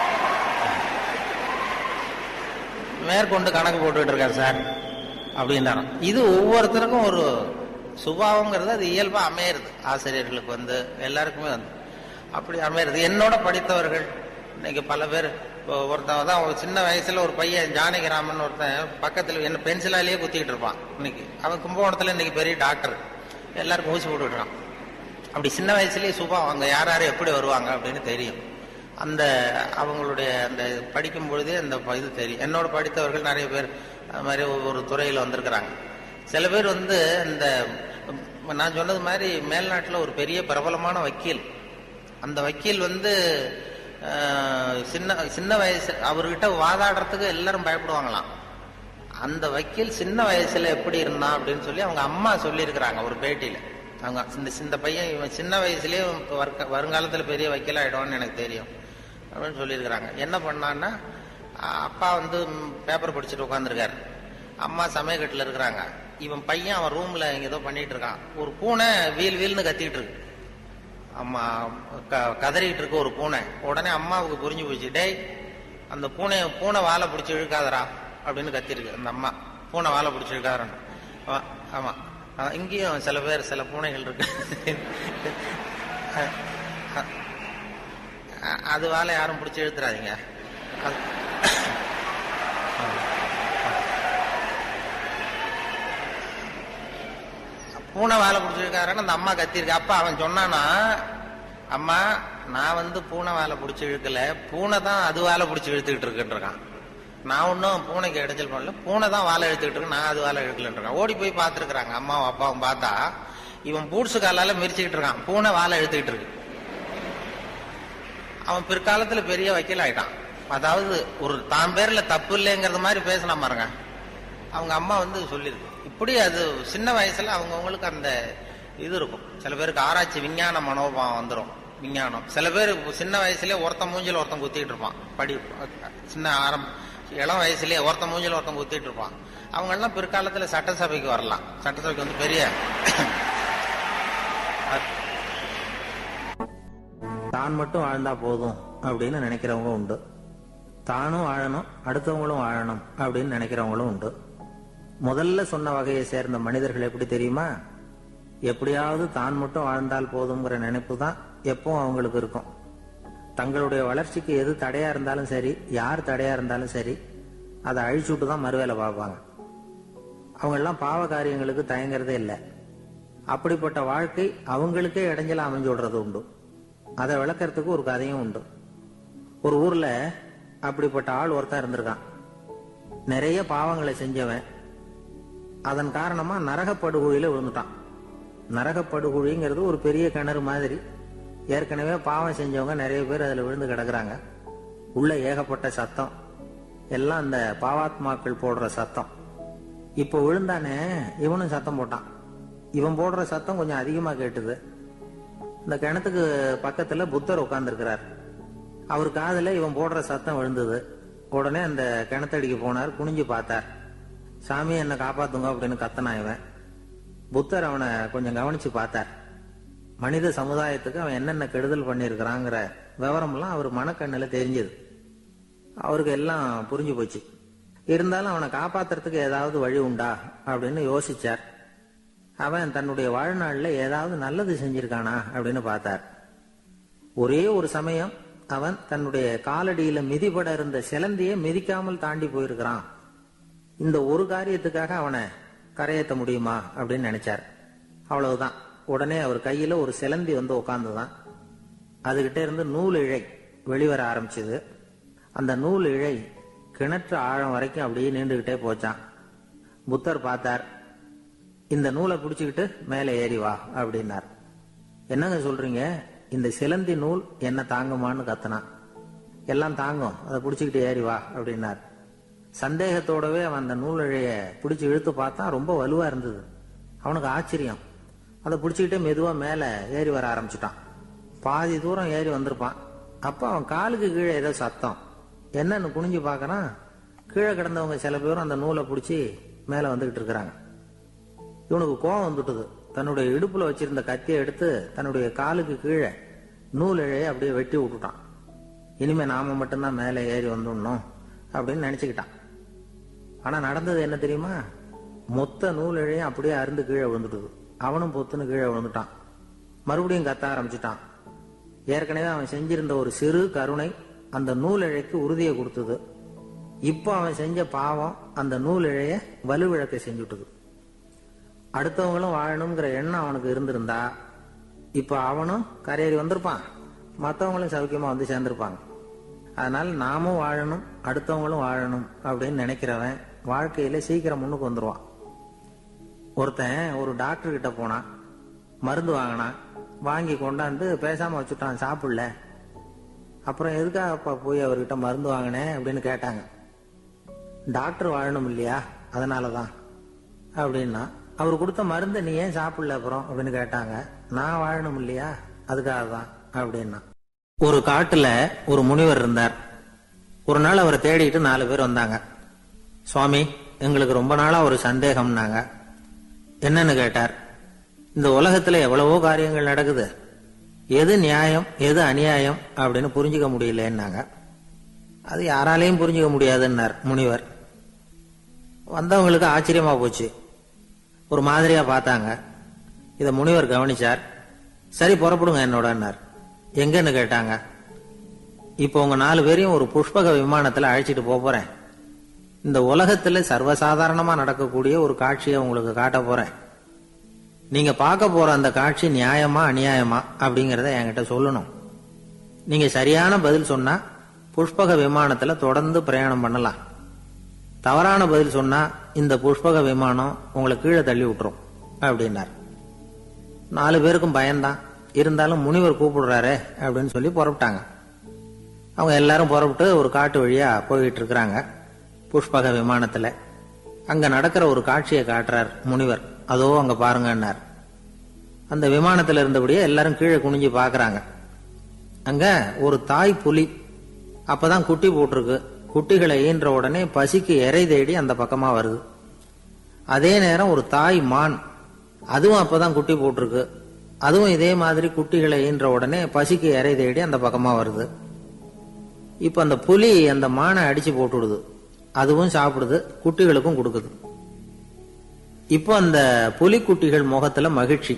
மேற்கொண்டு கணக்கு போட்டுக்கிட்டு இருக்காரு சார் அப்படின்னாரு. இது ஒவ்வொருத்தருக்கும் ஒரு சுபாவங்கிறது அது இயல்பா அமையிறது. ஆசிரியர்களுக்கு வந்து எல்லாருக்குமே வந்து அப்படி அமையிறது. என்னோட படித்தவர்கள் இன்னைக்கு பல பேர், ஒருத்தன் தான் ஒரு சின்ன வயசுல ஒரு பையன் ஜானகிராமன் ஒருத்தன் பக்கத்துல என்ன பென்சிலாலேயே குத்திக்கிட்டு இருப்பான். இன்னைக்கு அவன் கும்பகோணத்துல இன்னைக்கு பெரிய டாக்டர், எல்லாருக்கும் ஊசி போட்டுக்கிட்டான். அப்படி சின்ன வயசுலயே சுபாவம், அங்க யார் யாரும் எப்படி வருவாங்க அப்படின்னு தெரியும். அந்த அவங்களுடைய அந்த படிக்கும் பொழுதே அந்த இது தெரியும். என்னோட படித்தவர்கள் நிறைய பேர் அது மாதிரி ஒரு துறையில் வந்திருக்கிறாங்க. சில பேர் வந்து இந்த நான் சொன்னது மாதிரி மேல்நாட்டில் ஒரு பெரிய பிரபலமான வக்கீல், அந்த வக்கீல் வந்து சின்ன சின்ன வயசு அவர்கிட்ட வாதாடுறதுக்கு எல்லாரும் பயப்படுவாங்களாம். அந்த வக்கீல் சின்ன வயசுல எப்படி இருந்தான் அப்படின்னு சொல்லி அவங்க அம்மா சொல்லியிருக்கிறாங்க ஒரு பேட்டியில. அவங்க இந்த இந்த பையன் இவன் சின்ன வயசுலயே வருங்காலத்தில் பெரிய வக்கீல் ஆயிடுவான்னு எனக்கு தெரியும் அப்படின்னு சொல்லியிருக்கிறாங்க. என்ன பண்ணான்னா, அப்பா வந்து பேப்பர் படிச்சுட்டு உட்காந்துருக்காரு, அம்மா சமயக்கட்டில் இருக்கிறாங்க. இவன் பையன் அவன் ரூம்ல ஏதோ பண்ணிட்டு இருக்கான். ஒரு பூனை வீல் வீல்னு கத்திட்டு இருக்கு, அம்மா கதறிட்டு இருக்கு ஒரு பூனை. உடனே அம்மாவுக்கு புரிஞ்சு போச்சு, டேய் அந்த பூனை பூனை வாழை பிடிச்சி இழுக்காதரா அப்படின்னு கத்திருக்கு அந்த அம்மா. பூனை வாழை பிடிச்சி இழுக்காதரன்னு. ஆமா, இங்கேயும் சில பேர் சில பூனைகள் இருக்கு, அது வாழை யாரும் பிடிச்சி இழுத்துறாதீங்க. பூனை வாழை பிடிச்சிருக்காருன்னு அந்த அம்மா கத்திருக்கு. அப்பா அவன் சொன்னானா, அம்மா நான் வந்து பூனை வாழை பிடிச்சி இழுக்கல, பூனை தான் அது வாழை பிடிச்சி இழுத்துக்கிட்டு இருக்குன்றான். நான் ஒன்னும் பூனைக்கு இடைஞ்சல் பண்ணல, பூனை தான் வாழை இழுத்துக்கிட்டு இருக்கு, நான் அது வாழை இழுக்கலன்றான். ஓடி போய் பார்த்துருக்காங்க அம்மாவும் அப்பாவும். பார்த்தா இவன் பூட்ஸு காலால மிரிச்சுக்கிட்டு இருக்கான், பூனை வாழை இழுத்துக்கிட்டு இருக்கு. அவன் பிற்காலத்துல பெரிய வக்கீல் ஆயிட்டான். அதாவது ஒரு தான் பேர்ல தப்பு இல்லைங்கிறது மாதிரி பேசினா பாருங்க. அவங்க அம்மா வந்து சொல்லிருக்கு. இப்படி அது சின்ன வயசுல அவங்கவுங்களுக்கு அந்த இது இருக்கும். சில பேருக்கு ஆராய்ச்சி விஞ்ஞான மனோபாவம் வந்துடும். விஞ்ஞானம் சில பேர் சின்ன வயசுலயே ஒருத்தன் மூஞ்சில ஒருத்தன் குத்திட்டு இருப்பான். படி சின்ன ஆரம்ப இளம் வயசுலயே ஒருத்தன் மூஞ்சில ஒருத்தன் குத்திட்டு இருப்பான். அவங்க எல்லாம் பிற்காலத்துல சட்டசபைக்கு வரலாம். சட்டசபைக்கு வந்து பெரிய தான் மட்டும் வாழ்ந்தா போதும் அப்படின்னு நினைக்கிறவங்க உண்டு. தானும் வாழணும், அடுத்தவங்களும் வாழணும் அப்படின்னு நினைக்கிறவங்களும் உண்டு. முதல்ல சொன்ன வகையை சேர்ந்த மனிதர்கள் எப்படி தெரியுமா? எப்படியாவது தான் மட்டும் வாழ்ந்தால் போதுங்கிற நினைப்பு தான் எப்பவும் அவங்களுக்கு இருக்கும். தங்களுடைய வளர்ச்சிக்கு எது தடையா இருந்தாலும் சரி, யார் தடையா இருந்தாலும் சரி, அதை அழிச்சுட்டு தான் மறுவேலை பார்ப்பாங்க. அவங்க எல்லாம் பாவ காரியங்களுக்கு தயங்குறதே இல்லை. அப்படிப்பட்ட வாழ்க்கை அவங்களுக்கே இடைஞ்சல அமைஞ்சு விடுறது உண்டு. அதை விளக்கறதுக்கு ஒரு கதையும் உண்டு. ஒரு ஊர்ல அப்படிப்பட்ட ஆள் ஒருத்தன் இருந்திருக்கான். நிறைய பாவங்களை செஞ்சவன். அதன் காரணமா நரகப்படுகொழியில விழுந்துட்டான். நரகப்படுகொழிங்கிறது ஒரு பெரிய கிணறு மாதிரி. ஏற்கனவே பாவம் செஞ்சவங்க நிறைய பேர் அதுல விழுந்து கிடக்குறாங்க. உள்ள ஏகப்பட்ட சத்தம், எல்லாம் அந்த பாவாத்மாக்கள் போடுற சத்தம். இப்போ விழுந்தானே இவனும் சத்தம் போட்டான். இவன் போடுற சத்தம் கொஞ்சம் அதிகமா கேட்டுது. இந்த கிணத்துக்கு பக்கத்துல புத்தர் உட்கார்ந்துருக்கிறார். அவர் காதுல இவன் போடுற சத்தம் விழுந்தது. உடனே அந்த கிணத்தடிக்கு போனார், குனிஞ்சு பார்த்தார். சாமி என்ன காப்பாத்துங்க அப்படின்னு கத்தனா இவன். புத்தர் அவனை கொஞ்சம் கவனிச்சு பார்த்தார். மனித சமுதாயத்துக்கு அவன் என்னென்ன கெடுதல் பண்ணிருக்கிறாங்கிற விவரம் எல்லாம் அவர் மனக்கண்ணுல தெரிஞ்சது. அவருக்கு எல்லாம் புரிஞ்சு போச்சு. இருந்தாலும் அவனை காப்பாத்துறதுக்கு ஏதாவது வழி உண்டா அப்படின்னு யோசிச்சார். அவன் தன்னுடைய வாழ்நாள்ல ஏதாவது நல்லது செஞ்சிருக்கானா அப்படின்னு பார்த்தார். ஒரே ஒரு சமயம் அவன் தன்னுடைய காலடியில மிதிபட இருந்த சிலந்தியை மிதிக்காமல் தாண்டி போயிருக்கிறான். இந்த ஒரு காரியத்துக்காக அவனை கரையேற்ற முடியுமா அப்படின்னு நினைச்சார். அவ்வளவுதான். உடனே அவர் கையில ஒரு சிலந்தி வந்து உட்கார்ந்துதான். அதுகிட்ட இருந்து நூல் இழை வெளிவர ஆரம்பிச்சது. அந்த நூல் இழை கிணற்று ஆழம் வரைக்கும் அப்படியே நீண்டுகிட்டே போச்சான். புத்தர் பார்த்தார். இந்த நூலை பிடிச்சுக்கிட்டு மேலே ஏறி வா அப்படின்னார். என்னங்க சொல்றீங்க, இந்த சிலந்தி நூல் என்ன தாங்குமான்னு கத்தனான். எல்லாம் தாங்கும், அதை பிடிச்சுக்கிட்டு ஏறி வா அப்படின்னார். சந்தேகத்தோடவே அவன் அந்த நூல் இழைய பிடிச்சி இழுத்து பார்த்தா ரொம்ப வலுவா இருந்தது. அவனுக்கு ஆச்சரியம். அதை பிடிச்சிக்கிட்டே மெதுவா மேல ஏறி வர ஆரம்பிச்சுட்டான். பாதி தூரம் ஏறி வந்திருப்பான். அப்ப அவன் காலுக்கு கீழே ஏதோ சத்தம். என்னன்னு குனிஞ்சு பார்க்கறான். கீழே கிடந்தவங்க சில பேரும் அந்த நூலை பிடிச்சி மேல வந்துகிட்டு இருக்கிறாங்க. இவனுக்கு கோபம் வந்துட்டுது. தன்னுடைய இடுப்புல வச்சிருந்த கத்தியை எடுத்து தன்னுடைய காலுக்கு கீழே நூல் இழைய அப்படியே வெட்டி விட்டுட்டான். இனிமே நாம மட்டும்தான் மேலே ஏறி வந்துடணும் அப்படின்னு நினைச்சுக்கிட்டான். ஆனா நடந்தது என்ன தெரியுமா? மொத்த நூல் இழையும் அப்படியே அருந்து கீழே விழுந்துட்டுது. அவனும் பொத்துன்னு கீழே விழுந்துட்டான். மறுபடியும் கத்த ஆரம்பிச்சுட்டான். ஏற்கனவே அவன் செஞ்சிருந்த ஒரு சிறு கருணை அந்த நூல் இழைக்கு உறுதியை கொடுத்தது. இப்போ அவன் செஞ்ச பாவம் அந்த நூல் இழைய வலுவிழக்க செஞ்சுட்டுது. அடுத்தவங்களும் வாழணுங்கிற எண்ணம் அவனுக்கு இருந்திருந்தா இப்ப அவனும் கரையேறி வந்திருப்பான், மற்றவங்களும் சௌக்கியமா வந்து சேர்ந்திருப்பாங்க. அதனால நாமும் வாழணும், அடுத்தவங்களும் வாழணும் அப்படின்னு நினைக்கிறவன் வாழ்க்கையில சீக்கிரம் முன்னுக்கு வந்துருவான். ஒருத்தன் ஒரு டாக்டர் கிட்ட போனான், மருந்து வாங்கினான், வாங்கி கொண்டாந்து பேசாம வச்சுட்டான், சாப்பிடல. அப்புறம் எதுக்காக அப்பா போய் அவர்கிட்ட மருந்து வாங்கினேன் அப்படின்னு கேட்டாங்க. டாக்டர் வாழணும் இல்லையா, அதனாலதான் அப்படின்னா. அவர் கொடுத்த மருந்து நீ ஏன் சாப்பிடல அப்புறம் அப்படின்னு கேட்டாங்க. நான் வாழணும் இல்லையா, அதுக்காக தான் அப்படின்னா. ஒரு காட்டுல ஒரு முனிவர் இருந்தார். ஒரு நாள் அவரை தேடிட்டு நாலு பேர் வந்தாங்க. சுவாமி, எங்களுக்கு ரொம்ப நாளா ஒரு சந்தேகம்னாங்க. என்னன்னு கேட்டார். இந்த உலகத்துல எவ்வளவோ காரியங்கள் நடக்குது, எது நியாயம் எது அநியாயம் அப்படின்னு புரிஞ்சுக்க முடியலன்னாங்க. அது யாராலையும் புரிஞ்சுக்க முடியாதுன்னார் முனிவர். வந்தவங்களுக்கு ஆச்சரியமா போச்சு, ஒரு மாதிரியா பார்த்தாங்க. இத முனிவர் கவனிச்சார். சரி புறப்படுங்க என்னோடன்னார். எங்கன்னு கேட்டாங்க. இப்போ உங்க நாலு பேரையும் ஒரு புஷ்பக விமானத்துல அழைச்சிட்டு போறேன். இந்த உலகத்துல சர்வசாதாரணமா நடக்கக்கூடிய ஒரு காட்சியை உங்களுக்கு காட்ட போறேன். நீங்க பார்க்க போற அந்த காட்சி நியாயமா அநியாயமா அப்படிங்கறத என்கிட்ட சொல்லணும். நீங்க சரியான பதில் சொன்னா புஷ்பக விமானத்துல தொடர்ந்து பிரயாணம் பண்ணலாம். தவறான பதில் சொன்னா இந்த புஷ்பக விமானம் உங்களை கீழே தள்ளி விட்டுரும் அப்படின்னார். நாலு பேருக்கும் பயம்தான், இருந்தாலும் முனிவர் கூப்பிடுறாரு அப்படின்னு சொல்லி புறப்பட்டாங்க. அவங்க எல்லாரும் புறப்பட்டு ஒரு காட்டு வழியா போயிட்டு இருக்கிறாங்க புஷ்பக விமானத்துல. அங்க நடக்கிற ஒரு காட்சியை காட்டுறார் முனிவர். அதோ அங்க பாருங்கன்னார். அந்த விமானத்துல இருந்தபடியே எல்லாரும் கீழே குனிஞ்சு பாக்குறாங்க. அங்க ஒரு தாய் புலி அப்பதான் குட்டி போட்டிருக்கு. குட்டிகளை ஈன்ற உடனே பசிக்கு இறை தேடி அந்த பக்கமா வருது. அதே நேரம் ஒரு தாய் மான், அதுவும் அப்பதான் குட்டி போட்டிருக்கு. அதுவும் இதே மாதிரி குட்டிகளை ஈன்ற உடனே பசிக்கு இறை தேடி அந்த பக்கமா வருது. இப்ப அந்த புலி அந்த மானை அடிச்சு போட்டுடுது, அதுவும் சாப்பிடுது, குட்டிகளுக்கும் கொடுக்குது. இப்போ அந்த புலி குட்டிகள் முகத்துல மகிழ்ச்சி,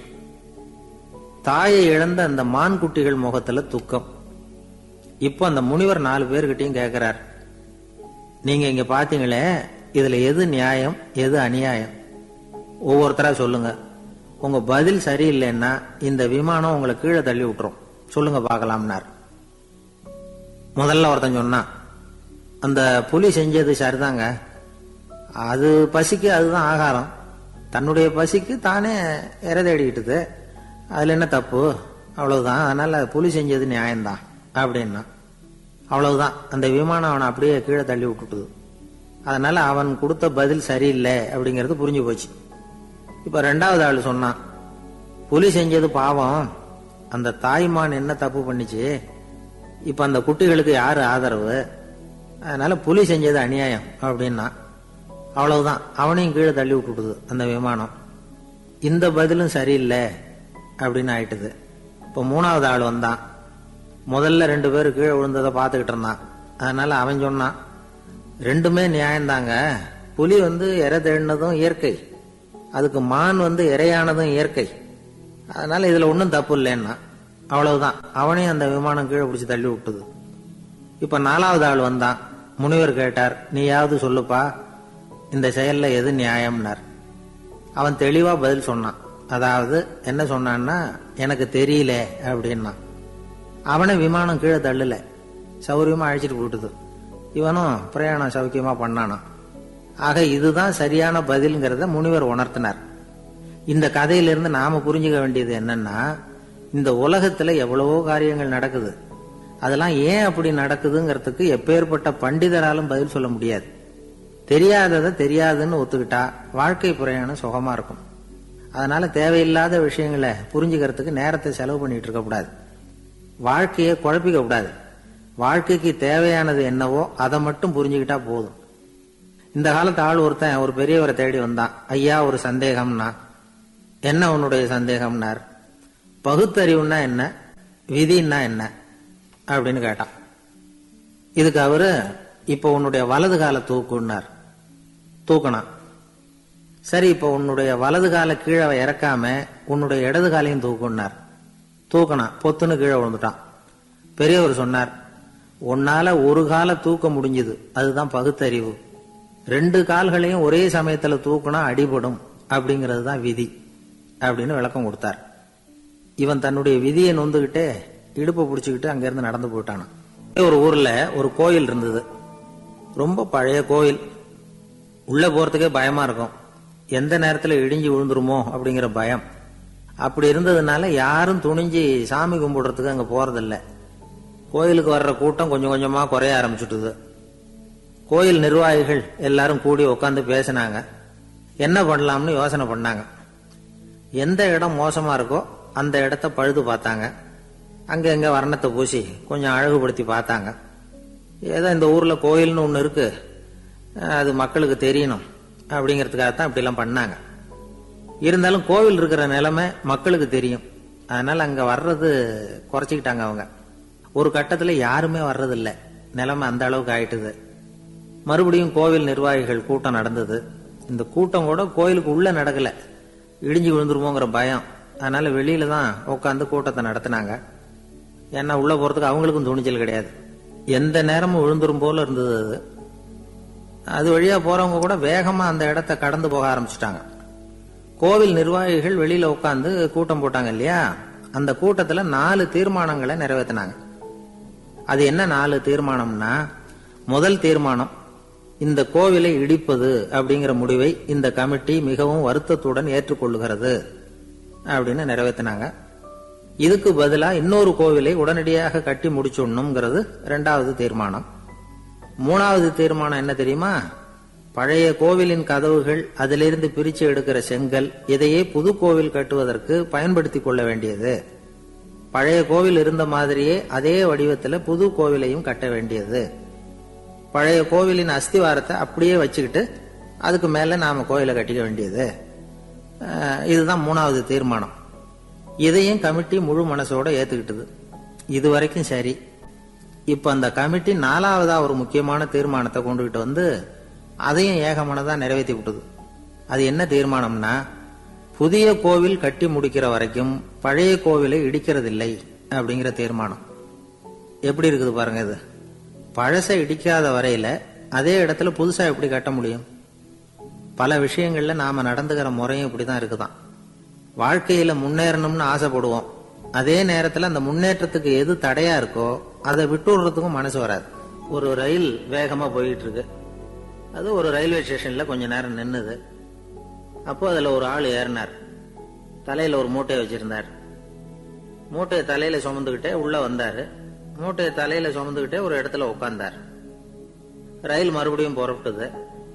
தாயை இழந்த அந்த மான் குட்டிகள் முகத்துல துக்கம். இப்போ அந்த முனிவர் நாலு பேர்கிட்டையும் கேட்கிறார், நீங்க இங்க பாத்தீங்களே, இதுல எது நியாயம் எது அநியாயம், ஒவ்வொருத்தரா சொல்லுங்க. உங்க பதில் சரியில்லைன்னா இந்த விமானம் உங்களை கீழே தள்ளி விட்டுரும், சொல்லுங்க பாக்கலாம்னார். முதல்ல ஒருத்தன் சொன்னான், அந்த புலி செஞ்சது சரிதாங்க, அது பசிக்கு அதுதான் ஆகாரம், தன்னுடைய பசிக்கு தானே இறை தேடிக்கிட்டது, அதுல என்ன தப்பு, அவ்வளவுதான், அதனால புலி செஞ்சது நியாயம்தான் அப்படின்னா. அவ்வளவுதான், அந்த விமானம் அவனை அப்படியே கீழே தள்ளி விட்டுட்டுது. அதனால அவன் கொடுத்த பதில் சரியில்லை அப்படிங்கிறது புரிஞ்சு போச்சு. இப்ப ரெண்டாவது ஆள் சொன்னான், புலி செஞ்சது பாவம், அந்த தாய்மான் என்ன தப்பு பண்ணிச்சு, இப்ப அந்த குட்டிகளுக்கு யாரு ஆதரவு, அதனால புலி செஞ்சது அநியாயம் அப்படின்னா. அவ்வளவுதான், அவனையும் கீழே தள்ளி விட்டுடுது அந்த விமானம். இந்த பதிலும் சரியில்லை அப்படின்னு ஆயிட்டுது. இப்ப மூணாவது ஆள் வந்தான். முதல்ல ரெண்டு பேரும் கீழே விழுந்ததை பார்த்துக்கிட்டு இருந்தான். அதனால அவன் சொன்னான், ரெண்டுமே நியாயம்தாங்க, புலி வந்து இறை தேடினதும் இயற்கை, அதுக்கு மான் வந்து இறையானதும் இயற்கை, அதனால இதுல ஒன்றும் தப்பு இல்லைன்னா. அவ்வளவுதான், அவனையும் அந்த விமானம் கீழே பிடிச்சி தள்ளி விட்டுது. இப்ப நாலாவது ஆள் வந்தான். முனிவர் கேட்டார், நீயாவது சொல்லுப்பா, இந்த செயல்ல எது நியாயம்னார். அவன் தெளிவா பதில் சொன்னான். அதாவது என்ன சொன்னான்னா, எனக்கு தெரியல அப்படின்னா. அவனை விமானம் கீழே தள்ளல, சௌரியமா அழைச்சிட்டு போட்டுது. இவனும் பிரயாணம் சௌக்கியமா பண்ணானான். ஆக இதுதான் சரியான பதில்ங்கிறத முனிவர் உணர்த்தினார். இந்த கதையிலிருந்து நாம புரிஞ்சுக்க வேண்டியது என்னன்னா, இந்த உலகத்துல எவ்வளவோ காரியங்கள் நடக்குது, அதெல்லாம் ஏன் அப்படி நடக்குதுங்கிறதுக்கு எப்பேற்பட்ட பண்டிதராலும் பதில் சொல்ல முடியாது. தெரியாததை தெரியாதுன்னு ஒத்துக்கிட்டா வாழ்க்கை பிரயாணம் சுகமா இருக்கும். அதனால தேவையில்லாத விஷயங்களை புரிஞ்சுக்கிறதுக்கு நேரத்தை செலவு பண்ணிட்டு இருக்க கூடாது, வாழ்க்கையை குழப்பிக்க கூடாது. வாழ்க்கைக்கு தேவையானது என்னவோ அதை மட்டும் புரிஞ்சுக்கிட்டா போதும். இந்த காலத்து ஆள் ஒருத்தன் ஒரு பெரியவரை தேடி வந்தான். ஐயா, ஒரு சந்தேகம்னா. என்ன உன்னுடைய சந்தேகம்னார். பகுத்தறிவுன்னா என்ன, விதின்னா என்ன அப்படின்னு கேட்டான். இதுக்கு அவரு, இப்ப உன்னுடைய வலது கால தூக்குன்னார். தூக்கணும். சரி, இப்ப உன்னுடைய வலது கால கீழே இறக்காம உன்னுடைய இடது காலையும் தூக்குன்னார். தூக்கணும். பொத்துன்னு கீழே விழுந்துட்டான். பெரியவர் சொன்னார், உன்னால ஒரு காலை தூக்க முடிஞ்சது, அதுதான் பகுத்தறிவு. ரெண்டு கால்களையும் ஒரே சமயத்துல தூக்குனா அடிபடும், அப்படிங்கிறது தான் விதி அப்படின்னு விளக்கம் கொடுத்தார். இவன் தன்னுடைய விதியை நொந்துகிட்டே இடுப்பை பிடிச்சுக்கிட்டு அங்கிருந்து நடந்து போயிட்டானான். ஒரு ஊர்ல ஒரு கோயில் இருந்தது. ரொம்ப பழைய கோயில். உள்ள போறதுக்கே பயமா இருக்கும். எந்த நேரத்துல இடிஞ்சு விழுந்துருமோ அப்படிங்கிற பயம். அப்படி இருந்ததுனால யாரும் துணிஞ்சு சாமி கும்பிடுறதுக்கு அங்க போறதில்ல. கோயிலுக்கு வர்ற கூட்டம் கொஞ்சம் கொஞ்சமா குறைய ஆரம்பிச்சுட்டுது. கோயில் நிர்வாகிகள் எல்லாரும் கூடி உட்காந்து பேசினாங்க. என்ன பண்ணலாம்னு யோசனை பண்ணாங்க. எந்த இடம் மோசமா இருக்கோ அந்த இடத்த பழுது பார்த்தாங்க. அங்க எங்க வர்ணத்தை பூசி கொஞ்சம் அழகுபடுத்தி பார்த்தாங்க. ஏதோ இந்த ஊர்ல கோயில்னு ஒண்ணு இருக்கு, அது மக்களுக்கு தெரியணும் அப்படிங்கறதுக்காகத்தான் இப்படி எல்லாம் பண்ணாங்க. இருந்தாலும் கோவில் இருக்கிற நிலைமை மக்களுக்கு தெரியும். அதனால அங்க வர்றது குறைச்சிக்கிட்டாங்க அவங்க. ஒரு கட்டத்துல யாருமே வர்றதில்லை. நிலைமை அந்த அளவுக்கு ஆயிட்டுது. மறுபடியும் கோவில் நிர்வாகிகள் கூட்டம் நடந்தது. இந்த கூட்டம் கூட கோயிலுக்கு உள்ள நடக்கல, இடிஞ்சு விழுந்துருமோங்கிற பயம். அதனால வெளியில தான் உட்காந்து கூட்டத்தை நடத்தினாங்க. ஏன்னா உள்ள போறதுக்கு அவங்களுக்கும் துணிச்சல் கிடையாது. எந்த நேரமும் விழுந்துரும் போல இருந்தது அது. அது வழியா போறவங்க கூட வேகமா அந்த இடத்த கடந்து போக ஆரம்பிச்சுட்டாங்க. கோவில் நிர்வாகிகள் வெளியில உட்காந்து கூட்டம் போட்டாங்க இல்லையா, அந்த கூட்டத்துல நாலு தீர்மானங்களை நிறைவேற்றினாங்க. அது என்ன நாலு தீர்மானம்னா, முதல் தீர்மானம், இந்த கோவிலை இடிப்பது அப்படிங்கிற முடிவை இந்த கமிட்டி மிகவும் வருத்தத்துடன் ஏற்றுக்கொள்ளுகிறது அப்படின்னு நிறைவேற்றினாங்க. இதுக்கு பதிலா இன்னொரு கோவிலை உடனடியாக கட்டி முடிச்சுடணுங்கிறது ரெண்டாவது தீர்மானம். மூணாவது தீர்மானம் என்ன தெரியுமா? பழைய கோவிலின் கதவுகள், அதிலிருந்து பிரிச்சு எடுக்கிற செங்கல், இதையே புது கோவில் கட்டுவதற்கு பயன்படுத்திக் கொள்ள வேண்டியது. பழைய கோவில் இருந்த மாதிரியே அதே வடிவத்தில் புது கோவிலையும் கட்ட வேண்டியது. பழைய கோவிலின் அஸ்திவாரத்தை அப்படியே வச்சுக்கிட்டு அதுக்கு மேல நாம கோயிலை கட்டிக்க வேண்டியது. இதுதான் மூணாவது தீர்மானம். இதையும் கமிட்டி முழு மனசோட ஏத்துக்கிட்டது. இது வரைக்கும் சரி. இப்ப அந்த கமிட்டி நாலாவதா ஒரு முக்கியமான தீர்மானத்தை கொண்டுகிட்டு வந்து அதையும் ஏகமனதா நிறைவேற்றி விட்டது. அது என்ன தீர்மானம்னா, புதிய கோவில் கட்டி முடிக்கிற வரைக்கும் பழைய கோவிலை இடிக்கிறதில்லை அப்படிங்கிற தீர்மானம். எப்படி இருக்குது பாருங்க இது. பழசை இடிக்காத வரையில அதே இடத்துல புதுசா எப்படி கட்ட முடியும்? பல விஷயங்கள்ல நாம நடந்துகிற முறையும் இப்படிதான் இருக்குதான். வாழ்க்கையில முன்னேறணும்னு ஆசைப்படுவோம். அதே நேரத்துல அந்த முன்னேற்றத்துக்கு எது தடையா இருக்கோ அதை விட்டுடுறதுக்கும் மனசு வராது. ஒரு ரயில் வேகமா போயிட்டு இருக்கு. அது ஒரு ரயில்வே ஸ்டேஷன்ல கொஞ்ச நேரம் நின்னுது. அப்போ அதுல ஒரு ஆள் ஏறினார். தலையில ஒரு மூட்டையை வச்சிருந்தார். மூட்டையை தலையில சுமந்துகிட்டே உள்ள வந்தாரு. மூட்டையை தலையில சுமந்துகிட்டே ஒரு இடத்துல உட்கார்ந்தார். ரயில் மறுபடியும் புறப்பட்டது.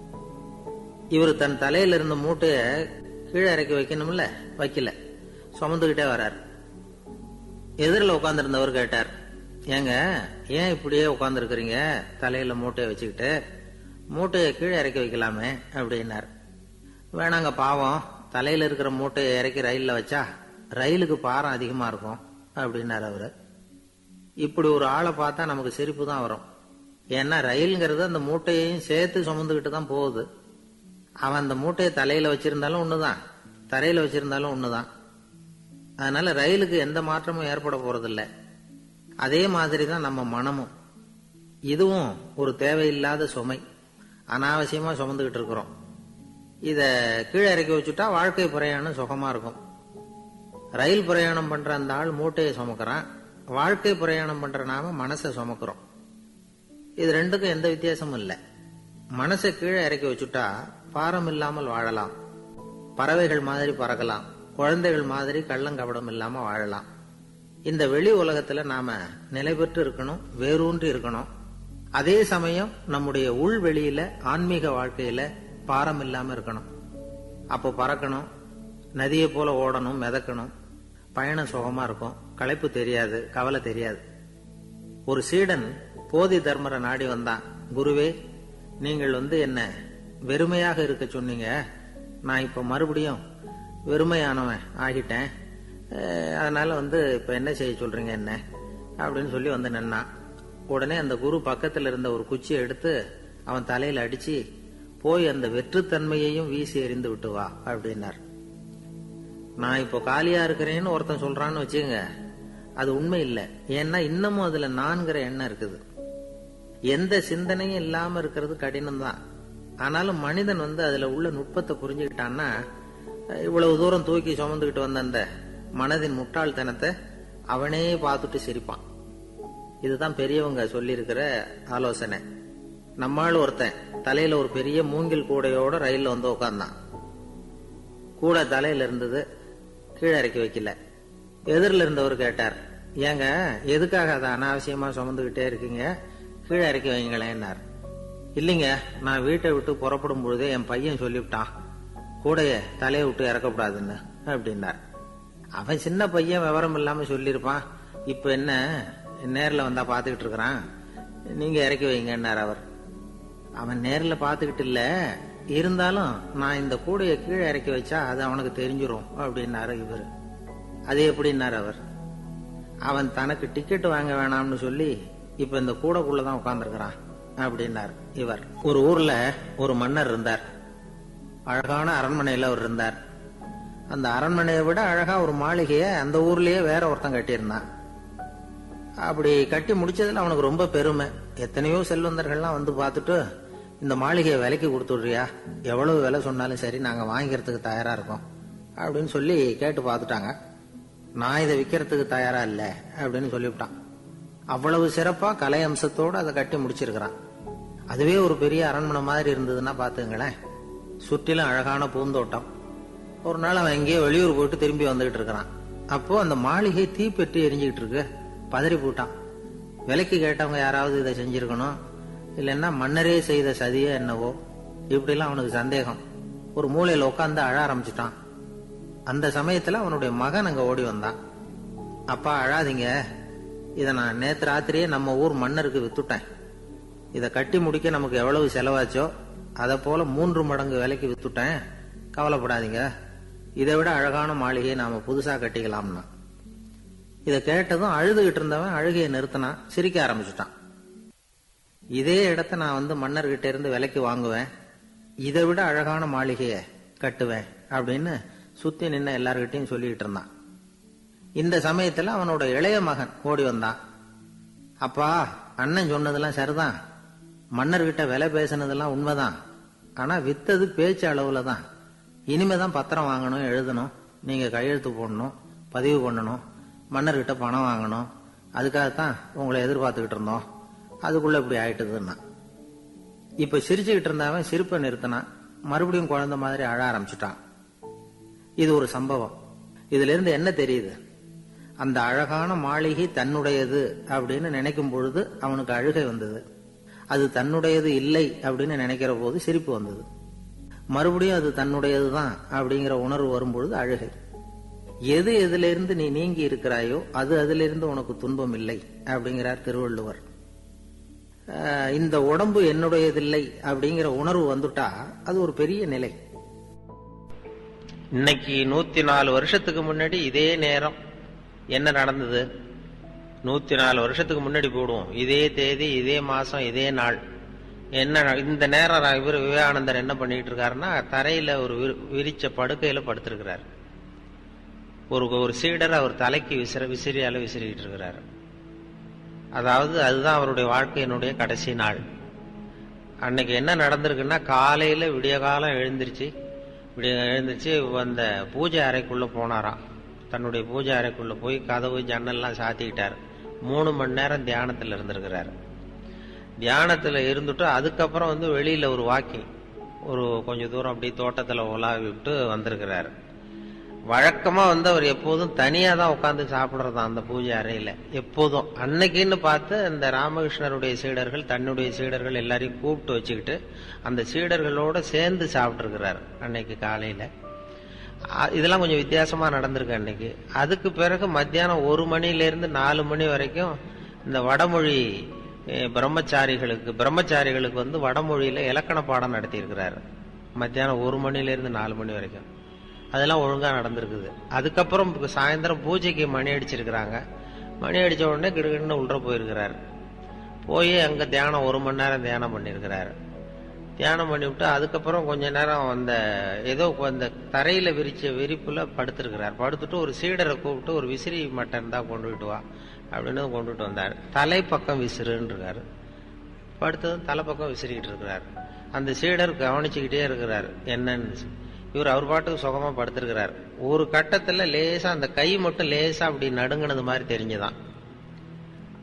இவர் தன் தலையில இருந்த மூட்டைய கீழே இறக்கி வைக்கணும்ல, வைக்கல, சுமந்துகிட்டே வர்றார். எதிரில் உட்கார்ந்துருந்தவர் கேட்டார், ஏங்க ஏன் இப்படியே உட்கார்ந்து இருக்கிறீங்க தலையில மூட்டையை வச்சுக்கிட்டு? மூட்டையை கீழே இறக்கி வைக்கலாமே அப்படின்னார். வேணாங்க, பாவம், தலையில இருக்கிற மூட்டையை இறக்கி ரயில்ல வச்சா ரயிலுக்கு பாரம் அதிகமா இருக்கும் அப்படின்னார் அவரு. இப்படி ஒரு ஆளை பார்த்தா நமக்கு சிரிப்பு தான் வரும். ஏன்னா ரயில்ங்கிறது அந்த மூட்டையையும் சேர்த்து சுமந்துகிட்டு தான் போகுது. அவன் அந்த மூட்டையை தலையில வச்சிருந்தாலும் ஒண்ணுதான், தரையில வச்சிருந்தாலும் ஒண்ணுதான். அதனால ரயிலுக்கு எந்த மாற்றமும் ஏற்பட போறதில்லை. அதே மாதிரி தான் நம்ம மனமும். இதுவும் ஒரு தேவையில்லாத சுமை, அனாவசியமா சுமந்துகிட்டு இருக்கிறோம். இத கீழே இறக்கி வச்சுட்டா வாழ்க்கை பிரயாணம் சுகமா இருக்கும். ரயில் பிரயாணம் பண்ற அந்த ஆள் மூட்டையை சுமக்கிறான், வாழ்க்கை பிரயாணம் பண்ற நாம மனசை சுமக்கிறோம். இது ரெண்டுக்கும் எந்த வித்தியாசமும் இல்லை. மனசை கீழே இறக்கி வச்சுட்டா பாரம் இல்லாமல் வாழலாம், பறவைகள் மாதிரி பறக்கலாம், குழந்தைகள் மாதிரி கள்ளங்கபடம் இல்லாம வாழலாம். இந்த வெளி உலகத்துல நாம நிலை பெற்று இருக்கணும், வேரூன்றி இருக்கணும். அதே சமயம் நம்முடைய உள் வெளியில ஆன்மீக வாழ்க்கையில பாரம் இல்லாம இருக்கணும். அப்போ பறக்கணும், நதியை போல ஓடணும், மிதக்கணும். பயணம் சுகமா இருக்கும், களைப்பு தெரியாது, கவலை தெரியாது. ஒரு சீடன் போதி தர்மரை நாடி வந்தான். குருவே, நீங்கள் வந்து என்ன வெறுமையாக இருக்க சொன்னீங்க, நான் இப்ப மறுபடியும் வெறுமையானவன் ஆகிட்டேன், அதனால வந்து இப்ப என்ன செய்ய சொல்றீங்க என்ன அப்படின்னு சொல்லி வந்து நின்னான். உடனே அந்த குரு பக்கத்துல இருந்த ஒரு குச்சியை எடுத்து அவன் தலையில அடிச்சு, போய் அந்த வெற்றுத்தன்மையையும் வீசி எறிந்து விட்டு வா அப்படின்னார். நான் இப்போ காலியா இருக்கிறேன்னு ஒருத்தன் சொல்றான்னு வச்சுங்க, அது உண்மை இல்லை. ஏன்னா இன்னமும் அதுல நான்கிற எண்ணம் இருக்குது. எந்த சிந்தனையும் இல்லாம இருக்கிறது கடினம் தான். ஆனாலும் மனிதன் வந்து அதுல உள்ள நுட்பத்தை புரிஞ்சுக்கிட்டான்னா இவ்வளவு தூரம் தூக்கி சுமந்துகிட்டு வந்த அந்த மனதின் முட்டாள்தனத்தை அவனே பார்த்துட்டு சிரிப்பான். இதுதான் பெரியவங்க சொல்லியிருக்கிற ஆலோசனை. நம்மால் ஒருத்தன் தலையில ஒரு பெரிய மூங்கில் கூடையோட ரயில்ல வந்து உட்கார்ந்தான். கூடை தலையில இருந்தது, கீழே இறக்கி வைக்கல. எதிரில் இருந்தவர் கேட்டார், ஏங்க எதுக்காக அதை அனாவசியமா சுமந்துகிட்டே இருக்கீங்க, கீழே இறக்கி வைங்களேன்னார். இல்லைங்க, நான் வீட்டை விட்டு புறப்படும் பொழுதே என் பையன் சொல்லிவிட்டான் கூடைய தலையை விட்டு இறக்கப்படாதுன்னு அப்படின்னார். அவன் சின்ன பையன், விவரம் இல்லாம சொல்லியிருப்பான். இப்ப என்ன நேர்ல வந்தா பாத்துக்கிட்டு இருக்கிறான், நீங்க இறக்கி வைங்கன்னார் அவர். அவன் நேர்ல பாத்துக்கிட்டு இல்ல, இருந்தாலும் நான் இந்த கூடைய கீழே இறக்கி வச்சா அது அவனுக்கு தெரிஞ்சிரும் அப்படின்னாரு இவர். அது எப்படின்னாரு அவர். அவன் தனக்கு டிக்கெட் வாங்க வேணாம்னு சொல்லி இப்ப இந்த கூடைக்குள்ளதான் உட்கார்ந்துருக்கிறான் அப்படின்னார் இவர். ஒரு ஊர்ல ஒரு மன்னர் இருந்தார். அழகான அரண்மனையில அவர் இருந்தார். அந்த அரண்மனையை விட அழகா ஒரு மாளிகைய அந்த ஊர்லயே வேற ஒருத்தன் கட்டியிருந்தான். அப்படி கட்டி முடிச்சதுல அவனுக்கு ரொம்ப பெருமை. எத்தனையோ செல்வந்தர்கள்லாம் வந்து பார்த்துட்டு, இந்த மாளிகையை விலைக்கு கொடுத்துடுறியா, எவ்வளவு விலை சொன்னாலும் சரி நாங்க வாங்கிக்கிறதுக்கு தயாரா இருக்கோம் அப்படின்னு சொல்லி கேட்டு பார்த்துட்டாங்க. நான் இதை விற்கிறதுக்கு தயாரா இல்ல அப்படின்னு சொல்லிவிட்டான். அவ்வளவு சிறப்பா கலை அம்சத்தோடு அதை கட்டி முடிச்சிருக்கிறான். அதுவே ஒரு பெரிய அரண்மனை மாதிரி இருந்ததுன்னா பாத்துங்களேன். சுற்றிலும் அழகான பூந்தோட்டம். ஒரு நாள் அவன் எங்கேயோ வெளியூர் போயிட்டு திரும்பி வந்துகிட்டு இருக்கிறான். அப்போ அந்த மாளிகை தீப்பெட்டி எரிஞ்சுக்கிட்டு இருக்கு. பதறி போட்டான். விலைக்கு கேட்டவங்க யாராவது இதை செஞ்சிருக்கணும், இல்லைன்னா மன்னரே செய்த சதியே என்னவோ, இப்படிலாம் அவனுக்கு சந்தேகம். ஒரு மூலையில உட்காந்து அழ ஆரம்பிச்சுட்டான். அந்த சமயத்துல அவனுடைய மகன் அங்க ஓடி வந்தான். அப்பா அழாதீங்க, இதை நான் நேத்து ராத்திரியே நம்ம ஊர் மன்னருக்கு வித்துட்டேன். இதை கட்டி முடிக்க நமக்கு எவ்வளவு செலவாச்சோ அதை போல மூன்று மடங்கு விலைக்கு வித்துட்டேன், கவலைப்படாதீங்க. இதை விட அழகான மாளிகையை நாம புதுசா கட்டிக்கலாம்னா. இதை கேட்டதும் அழுதுகிட்டு இருந்தவன் அழுகையை நிறுத்தினான், சிரிக்க ஆரம்பிச்சுட்டான். இதே இடத்த நான் வந்து மன்னர்கிட்ட இருந்து விலைக்கு வாங்குவேன், இதை விட அழகான மாளிகையை கட்டுவேன் அப்படின்னு சுத்தி நின்ன எல்லார்கிட்டையும் சொல்லிட்டு இருந்தான். இந்த சமயத்துல அவனோட இளைய மகன் ஓடி வந்தான். அப்பா, அண்ணன் சொன்னதெல்லாம் சரிதான், மன்னர்கிட்ட விலை பேசினதெல்லாம் உண்மைதான், ஆனா வித்தது பேச்சு அளவுல தான். இனிமேதான் பத்திரம் வாங்கணும், எழுதணும், நீங்க கையெழுத்து போடணும், பதிவு பண்ணணும், மன்னர்கிட்ட பணம் வாங்கணும். அதுக்காகத்தான் உங்களை எதிர்பார்த்துக்கிட்டு இருந்தோம், அதுக்குள்ள இப்படி ஆயிட்டுதுன்னா. இப்ப சிரிச்சுக்கிட்டு இருந்தவன் சிரிப்பை நிறுத்தினான். மறுபடியும் குழந்தை மாதிரி அழ ஆரம்பிச்சுட்டான். இது ஒரு சம்பவம். இதுல இருந்து என்ன தெரியுது? அந்த அழகான மாளிகை தன்னுடையது அப்படின்னு நினைக்கும் பொழுது அவனுக்கு அழுகை வந்தது. அது தன்னுடையது இல்லை அப்படின்னு நினைக்கிற போது சிரிப்பு வந்தது. மறுபடியும் அது தன்னுடையதுதான் அப்படிங்கிற உணர்வு வரும்பொழுது அழுகை. எது எதுல இருந்து நீ நீங்கி இருக்கிறாயோ அது அதுல இருந்து உனக்கு துன்பம் இல்லை அப்படிங்கிறார் திருவள்ளுவர். இந்த உடம்பு என்னுடையதில்லை அப்படிங்கிற உணர்வு வந்துட்டா அது ஒரு பெரிய நிலை. இன்னைக்கு நூத்தி நாலு வருஷத்துக்கு முன்னாடி இதே நேரம் என்ன நடந்தது? நூத்தி நாலு வருஷத்துக்கு முன்னாடி போடுவோம், இதே தேதி, இதே மாசம், இதே நாள். என்ன இந்த நேரம் இவர் விவேகானந்தர் என்ன பண்ணிட்டு இருக்காருன்னா, தரையில ஒரு விரிச்ச படுக்கையில படுத்திருக்கிறார். ஒரு ஒரு சீடர் அவர் தலைக்கு விசிற விசிறியால விசிறிட்டு இருக்கிறார். அதாவது அதுதான் அவருடைய வாழ்க்கையினுடைய கடைசி நாள். அன்னைக்கு என்ன நடந்திருக்குன்னா, காலையில விடிய காலம் எழுந்திருச்சு விடிய எழுந்திருச்சு அந்த பூஜை அறைக்குள்ள போனாராம். தன்னுடைய பூஜை அறைக்குள்ள போய் கதவு ஜன்னல்லாம் சாத்திக்கிட்டார். மூணு மணி நேரம் தியானத்துல இருந்திருக்கிறார். தியானத்துல இருந்துட்டு அதுக்கப்புறம் வந்து வெளியில ஒரு வாக்கிங், ஒரு கொஞ்சம் தூரம் அப்படி தோட்டத்துல உலாவி விட்டு வந்திருக்கிறாரு. வழக்கமா வந்து அவர் எப்போதும் தனியா தான் உட்காந்து சாப்பிடுறதா அந்த பூஜை அறையில எப்போதும். அன்னைக்குன்னு பார்த்து அந்த ராமகிருஷ்ணருடைய சீடர்கள் தன்னுடைய சீடர்கள் எல்லாரையும் கூப்பிட்டு வச்சுக்கிட்டு அந்த சீடர்களோட சேர்ந்து சாப்பிட்டு இருக்கிறார் அன்னைக்கு காலையில. இதெல்லாம் கொஞ்சம் வித்தியாசமா நடந்திருக்கு அன்னைக்கு. அதுக்கு பிறகு மத்தியானம் ஒரு மணில இருந்து நாலு மணி வரைக்கும் இந்த வடமொழி பிரம்மச்சாரிகளுக்கு பிரம்மச்சாரிகளுக்கு வந்து வடமொழியில இலக்கண பாடம் நடத்தி இருக்கிறாரு. மத்தியானம் ஒரு மணில இருந்து நாலு மணி வரைக்கும் அதெல்லாம் ஒழுங்கா நடந்திருக்குது. அதுக்கப்புறம் சாயந்தரம் பூஜைக்கு மணி அடிச்சிருக்கிறாங்க. மணி அடிச்ச உடனே கிடுகிடுன்னு உள்ள போயிருக்கிறாரு. போய் அங்க தியானம் ஒரு மணி நேரம் தியானம் பண்ணிருக்கிறாரு. தியானம் பண்ணிவிட்டு அதுக்கப்புறம் கொஞ்ச நேரம் அந்த ஏதோ அந்த தரையில விரிச்ச விரிப்புல படுத்திருக்கிறார். படுத்துட்டு ஒரு சீடரை கூப்பிட்டு ஒரு விசிறி மட்டன் தான் கொண்டுகிட்டு வா அப்படின்னு கொண்டுட்டு வந்தார். தலை பக்கம் விசிறுன்னு இருக்காரு. படுத்ததும் தலை பக்கம் விசிறிக்கிட்டு இருக்கிறார். அந்த சீடர் கவனிச்சுக்கிட்டே இருக்கிறார் என்னன்னு. இவர் அவர் பாட்டுக்கு சுகமா படுத்திருக்கிறார். ஒரு கட்டத்துல லேசா அந்த கை மட்டும் லேசா அப்படி நடுங்கினது மாதிரி தெரிஞ்சுதான். அடுத்த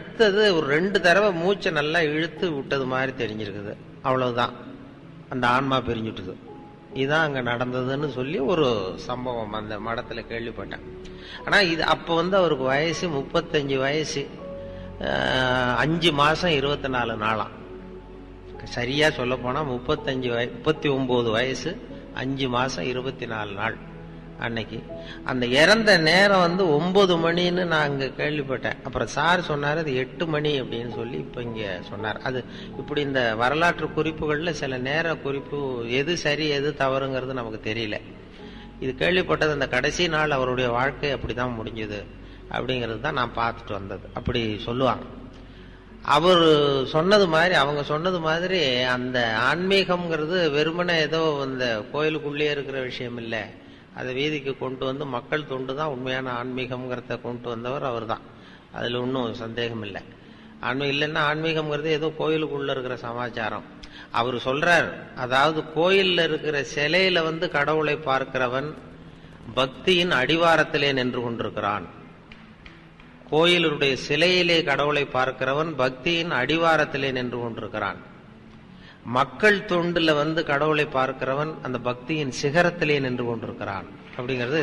அடுத்தது ஒரு ரெண்டு தடவை மூச்சை நல்லா இழுத்து விட்டது மாதிரி தெரிஞ்சிருக்குது. அவ்வளவுதான், அந்த ஆன்மா பிரிஞ்சுட்டுது. இதுதான் அங்க நடந்ததுன்னு சொல்லி ஒரு சம்பவம் அந்த மடத்துல கேள்விப்பட்டேன். ஆனா இது அப்ப வந்து அவருக்கு வயசு முப்பத்தஞ்சு வயசு, அஞ்சு மாசம் இருபத்தி நாலு நாளாம். சரியா சொல்ல போனா முப்பத்தஞ்சு வய முப்பத்தி ஒன்பது வயசு அஞ்சு மாசம் இருபத்தி நாலு நாள். அன்னைக்கு அந்த இறந்த நேரம் வந்து ஒன்பது மணின்னு நான் அங்க கேள்விப்பட்டேன். அப்புறம் சார் சொன்னார் அது எட்டு மணி அப்படின்னு சொல்லி இப்ப இங்க சொன்னார். அது இப்படி இந்த வரலாற்று குறிப்புகள்ல சில நேர குறிப்பு எது சரி எது தவறுங்கிறது நமக்கு தெரியல. இது கேள்விப்பட்டது அந்த கடைசி நாள் அவருடைய வாழ்க்கை அப்படிதான் முடிஞ்சது அப்படிங்கிறது தான் நான் பார்த்துட்டு வந்தது. அப்படி சொல்லுவாங்க. அவர் சொன்னது மாதிரி அவங்க சொன்னது மாதிரி அந்த ஆன்மீகம்ங்கிறது வெறுமனே ஏதோ இந்த கோயிலுக்குள்ளேயே இருக்கிற விஷயம் இல்லை. அதை வீதிக்கு கொண்டு வந்து மக்கள் தொண்டு தான் உண்மையான ஆன்மீகம்ங்கிறத கொண்டு வந்தவர் அவர் தான். அதுல ஒன்றும் சந்தேகம் இல்லை. ஆன்மீகம் இல்லைன்னா ஆன்மீகம்ங்கிறது ஏதோ கோயிலுக்குள்ள இருக்கிற சமாச்சாரம். அவர் சொல்றார், அதாவது கோயில்ல இருக்கிற சிலையில வந்து கடவுளை பார்க்கிறவன் பக்தியின் அடிவாரத்திலே நின்று கொண்டிருக்கிறான். கோயிலுடைய சிலையிலே கடவுளை பார்க்கிறவன் பக்தியின் அடிவாரத்திலே நின்று கொண்டிருக்கிறான். மக்கள் தொண்டுல வந்து கடவுளை பார்க்கிறவன் அந்த பக்தியின் சிகரத்திலே நின்று கொண்டிருக்கிறான் அப்படிங்கிறது.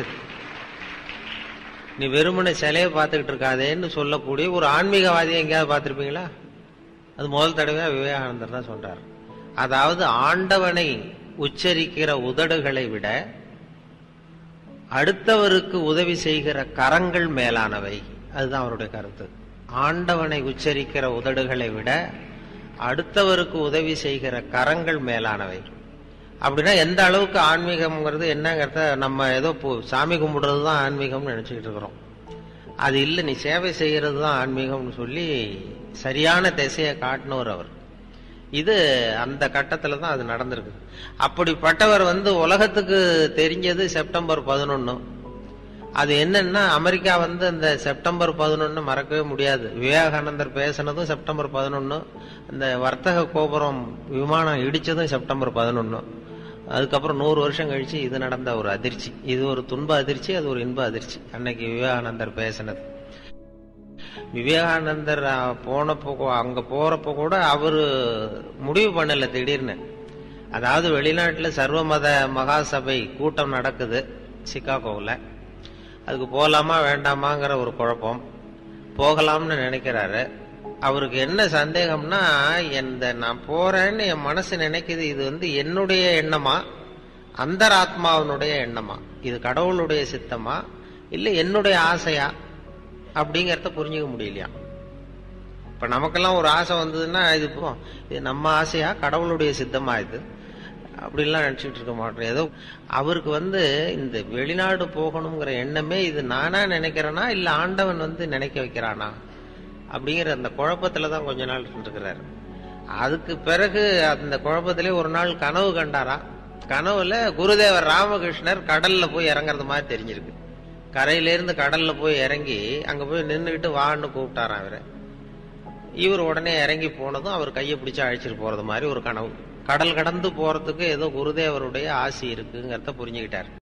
நீ வெறுமனை சிலையை பார்த்துக்கிட்டு இருக்காதேன்னு சொல்லக்கூடிய ஒரு ஆன்மீகவாதியை எங்கேயாவது பார்த்திருப்பீங்களா? அது முதல் தடவையா விவேகானந்தர் தான் சொல்றார். அதாவது ஆண்டவனை உச்சரிக்கிற உதடுகளை விட அடுத்தவருக்கு உதவி செய்கிற கரங்கள் மேலானவை. அதுதான் அவருடைய கருத்து. ஆண்டவனை உச்சரிக்கிற உதடுகளை விட அடுத்தவருக்கு உதவி செய்கிற கரங்கள் மேலானவை. அப்படின்னா எந்த அளவுக்கு ஆன்மீகம்ங்கிறது என்னங்கிறத நம்ம ஏதோ சாமி கும்பிடுறது தான் ஆன்மீகம்னு நினைச்சுக்கிட்டு இருக்கிறோம். அது இல்லை, நீ சேவை செய்யறது தான் ஆன்மீகம்னு சொல்லி சரியான திசையை காட்டினவர் அவர். இது அந்த கட்டத்துல தான் அது நடந்திருக்கு. அப்படிப்பட்டவர் வந்து உலகத்துக்கு தெரிஞ்சது செப்டம்பர் பதினொன்னு. அது என்னன்னா அமெரிக்கா வந்து அந்த செப்டம்பர் பதினொன்னு மறக்கவே முடியாது. விவேகானந்தர் பேசினதும் செப்டம்பர் பதினொன்னு, அந்த வர்த்தக கோபுரம் விமானம் இடிச்சதும் செப்டம்பர் பதினொன்னு. அதுக்கப்புறம் நூறு வருஷம் கழிச்சு இது நடந்த ஒரு அதிர்ச்சி. இது ஒரு துன்ப அதிர்ச்சி, அது ஒரு இன்ப அதிர்ச்சி. அன்னைக்கு விவேகானந்தர் பேசினது. விவேகானந்தர் போனப்போ அங்க போறப்போ கூட அவரு முடிவு பண்ணல திடீர்னு. அதாவது வெளிநாட்டுல சர்வமத மகாசபை கூட்டம் நடக்குது சிகாகோவில். அதுக்கு போகலாமா வேண்டாமாங்கிற ஒரு குழப்பம். போகலாம்னு நினைக்கிறாரு. அவருக்கு என்ன சந்தேகம்னா, இந்த நான் போறேன்னு என் மனசு நினைக்குது, இது வந்து என்னுடைய எண்ணமா அந்தராத்மாவினுடைய எண்ணமா, இது கடவுளுடைய சித்தமா இல்ல என்னுடைய ஆசையா அப்படிங்கறத புரிஞ்சுக்க முடியலையா. இப்ப நமக்கெல்லாம் ஒரு ஆசை வந்ததுன்னா இது இது நம்ம ஆசையா கடவுளுடைய சித்தமா இது அப்படின்லாம் நினைச்சுட்டு இருக்க மாட்டோம். ஏதோ அவருக்கு வந்து இந்த வெளிநாடு போகணுங்கிற எண்ணமே இது நானா நினைக்கிறேனா இல்ல ஆண்டவன் வந்து நினைக்க வைக்கிறானா அப்படிங்கிற அந்த குழப்பத்துலதான் கொஞ்ச நாள் இருக்கிறாரு. அதுக்கு பிறகு அந்த குழப்பத்திலே ஒரு நாள் கனவு கண்டாரா. கனவுல குருதேவர் ராமகிருஷ்ணர் கடல்ல போய் இறங்குறது மாதிரி தெரிஞ்சிருக்கு. கரையிலிருந்து கடல்ல போய் இறங்கி அங்க போய் நின்றுகிட்டு வான்னு கூப்பிட்டாராம் அவரை. இவர் உடனே இறங்கி போனதும் அவர் கையை பிடிச்சு அழைச்சிட்டு போறது மாதிரி ஒரு கனவு. கடல் கடந்து போறதுக்கு ஏதோ குருதேவருடைய ஆசி இருக்குங்கிறத புரிஞ்சுக்கிட்டார்.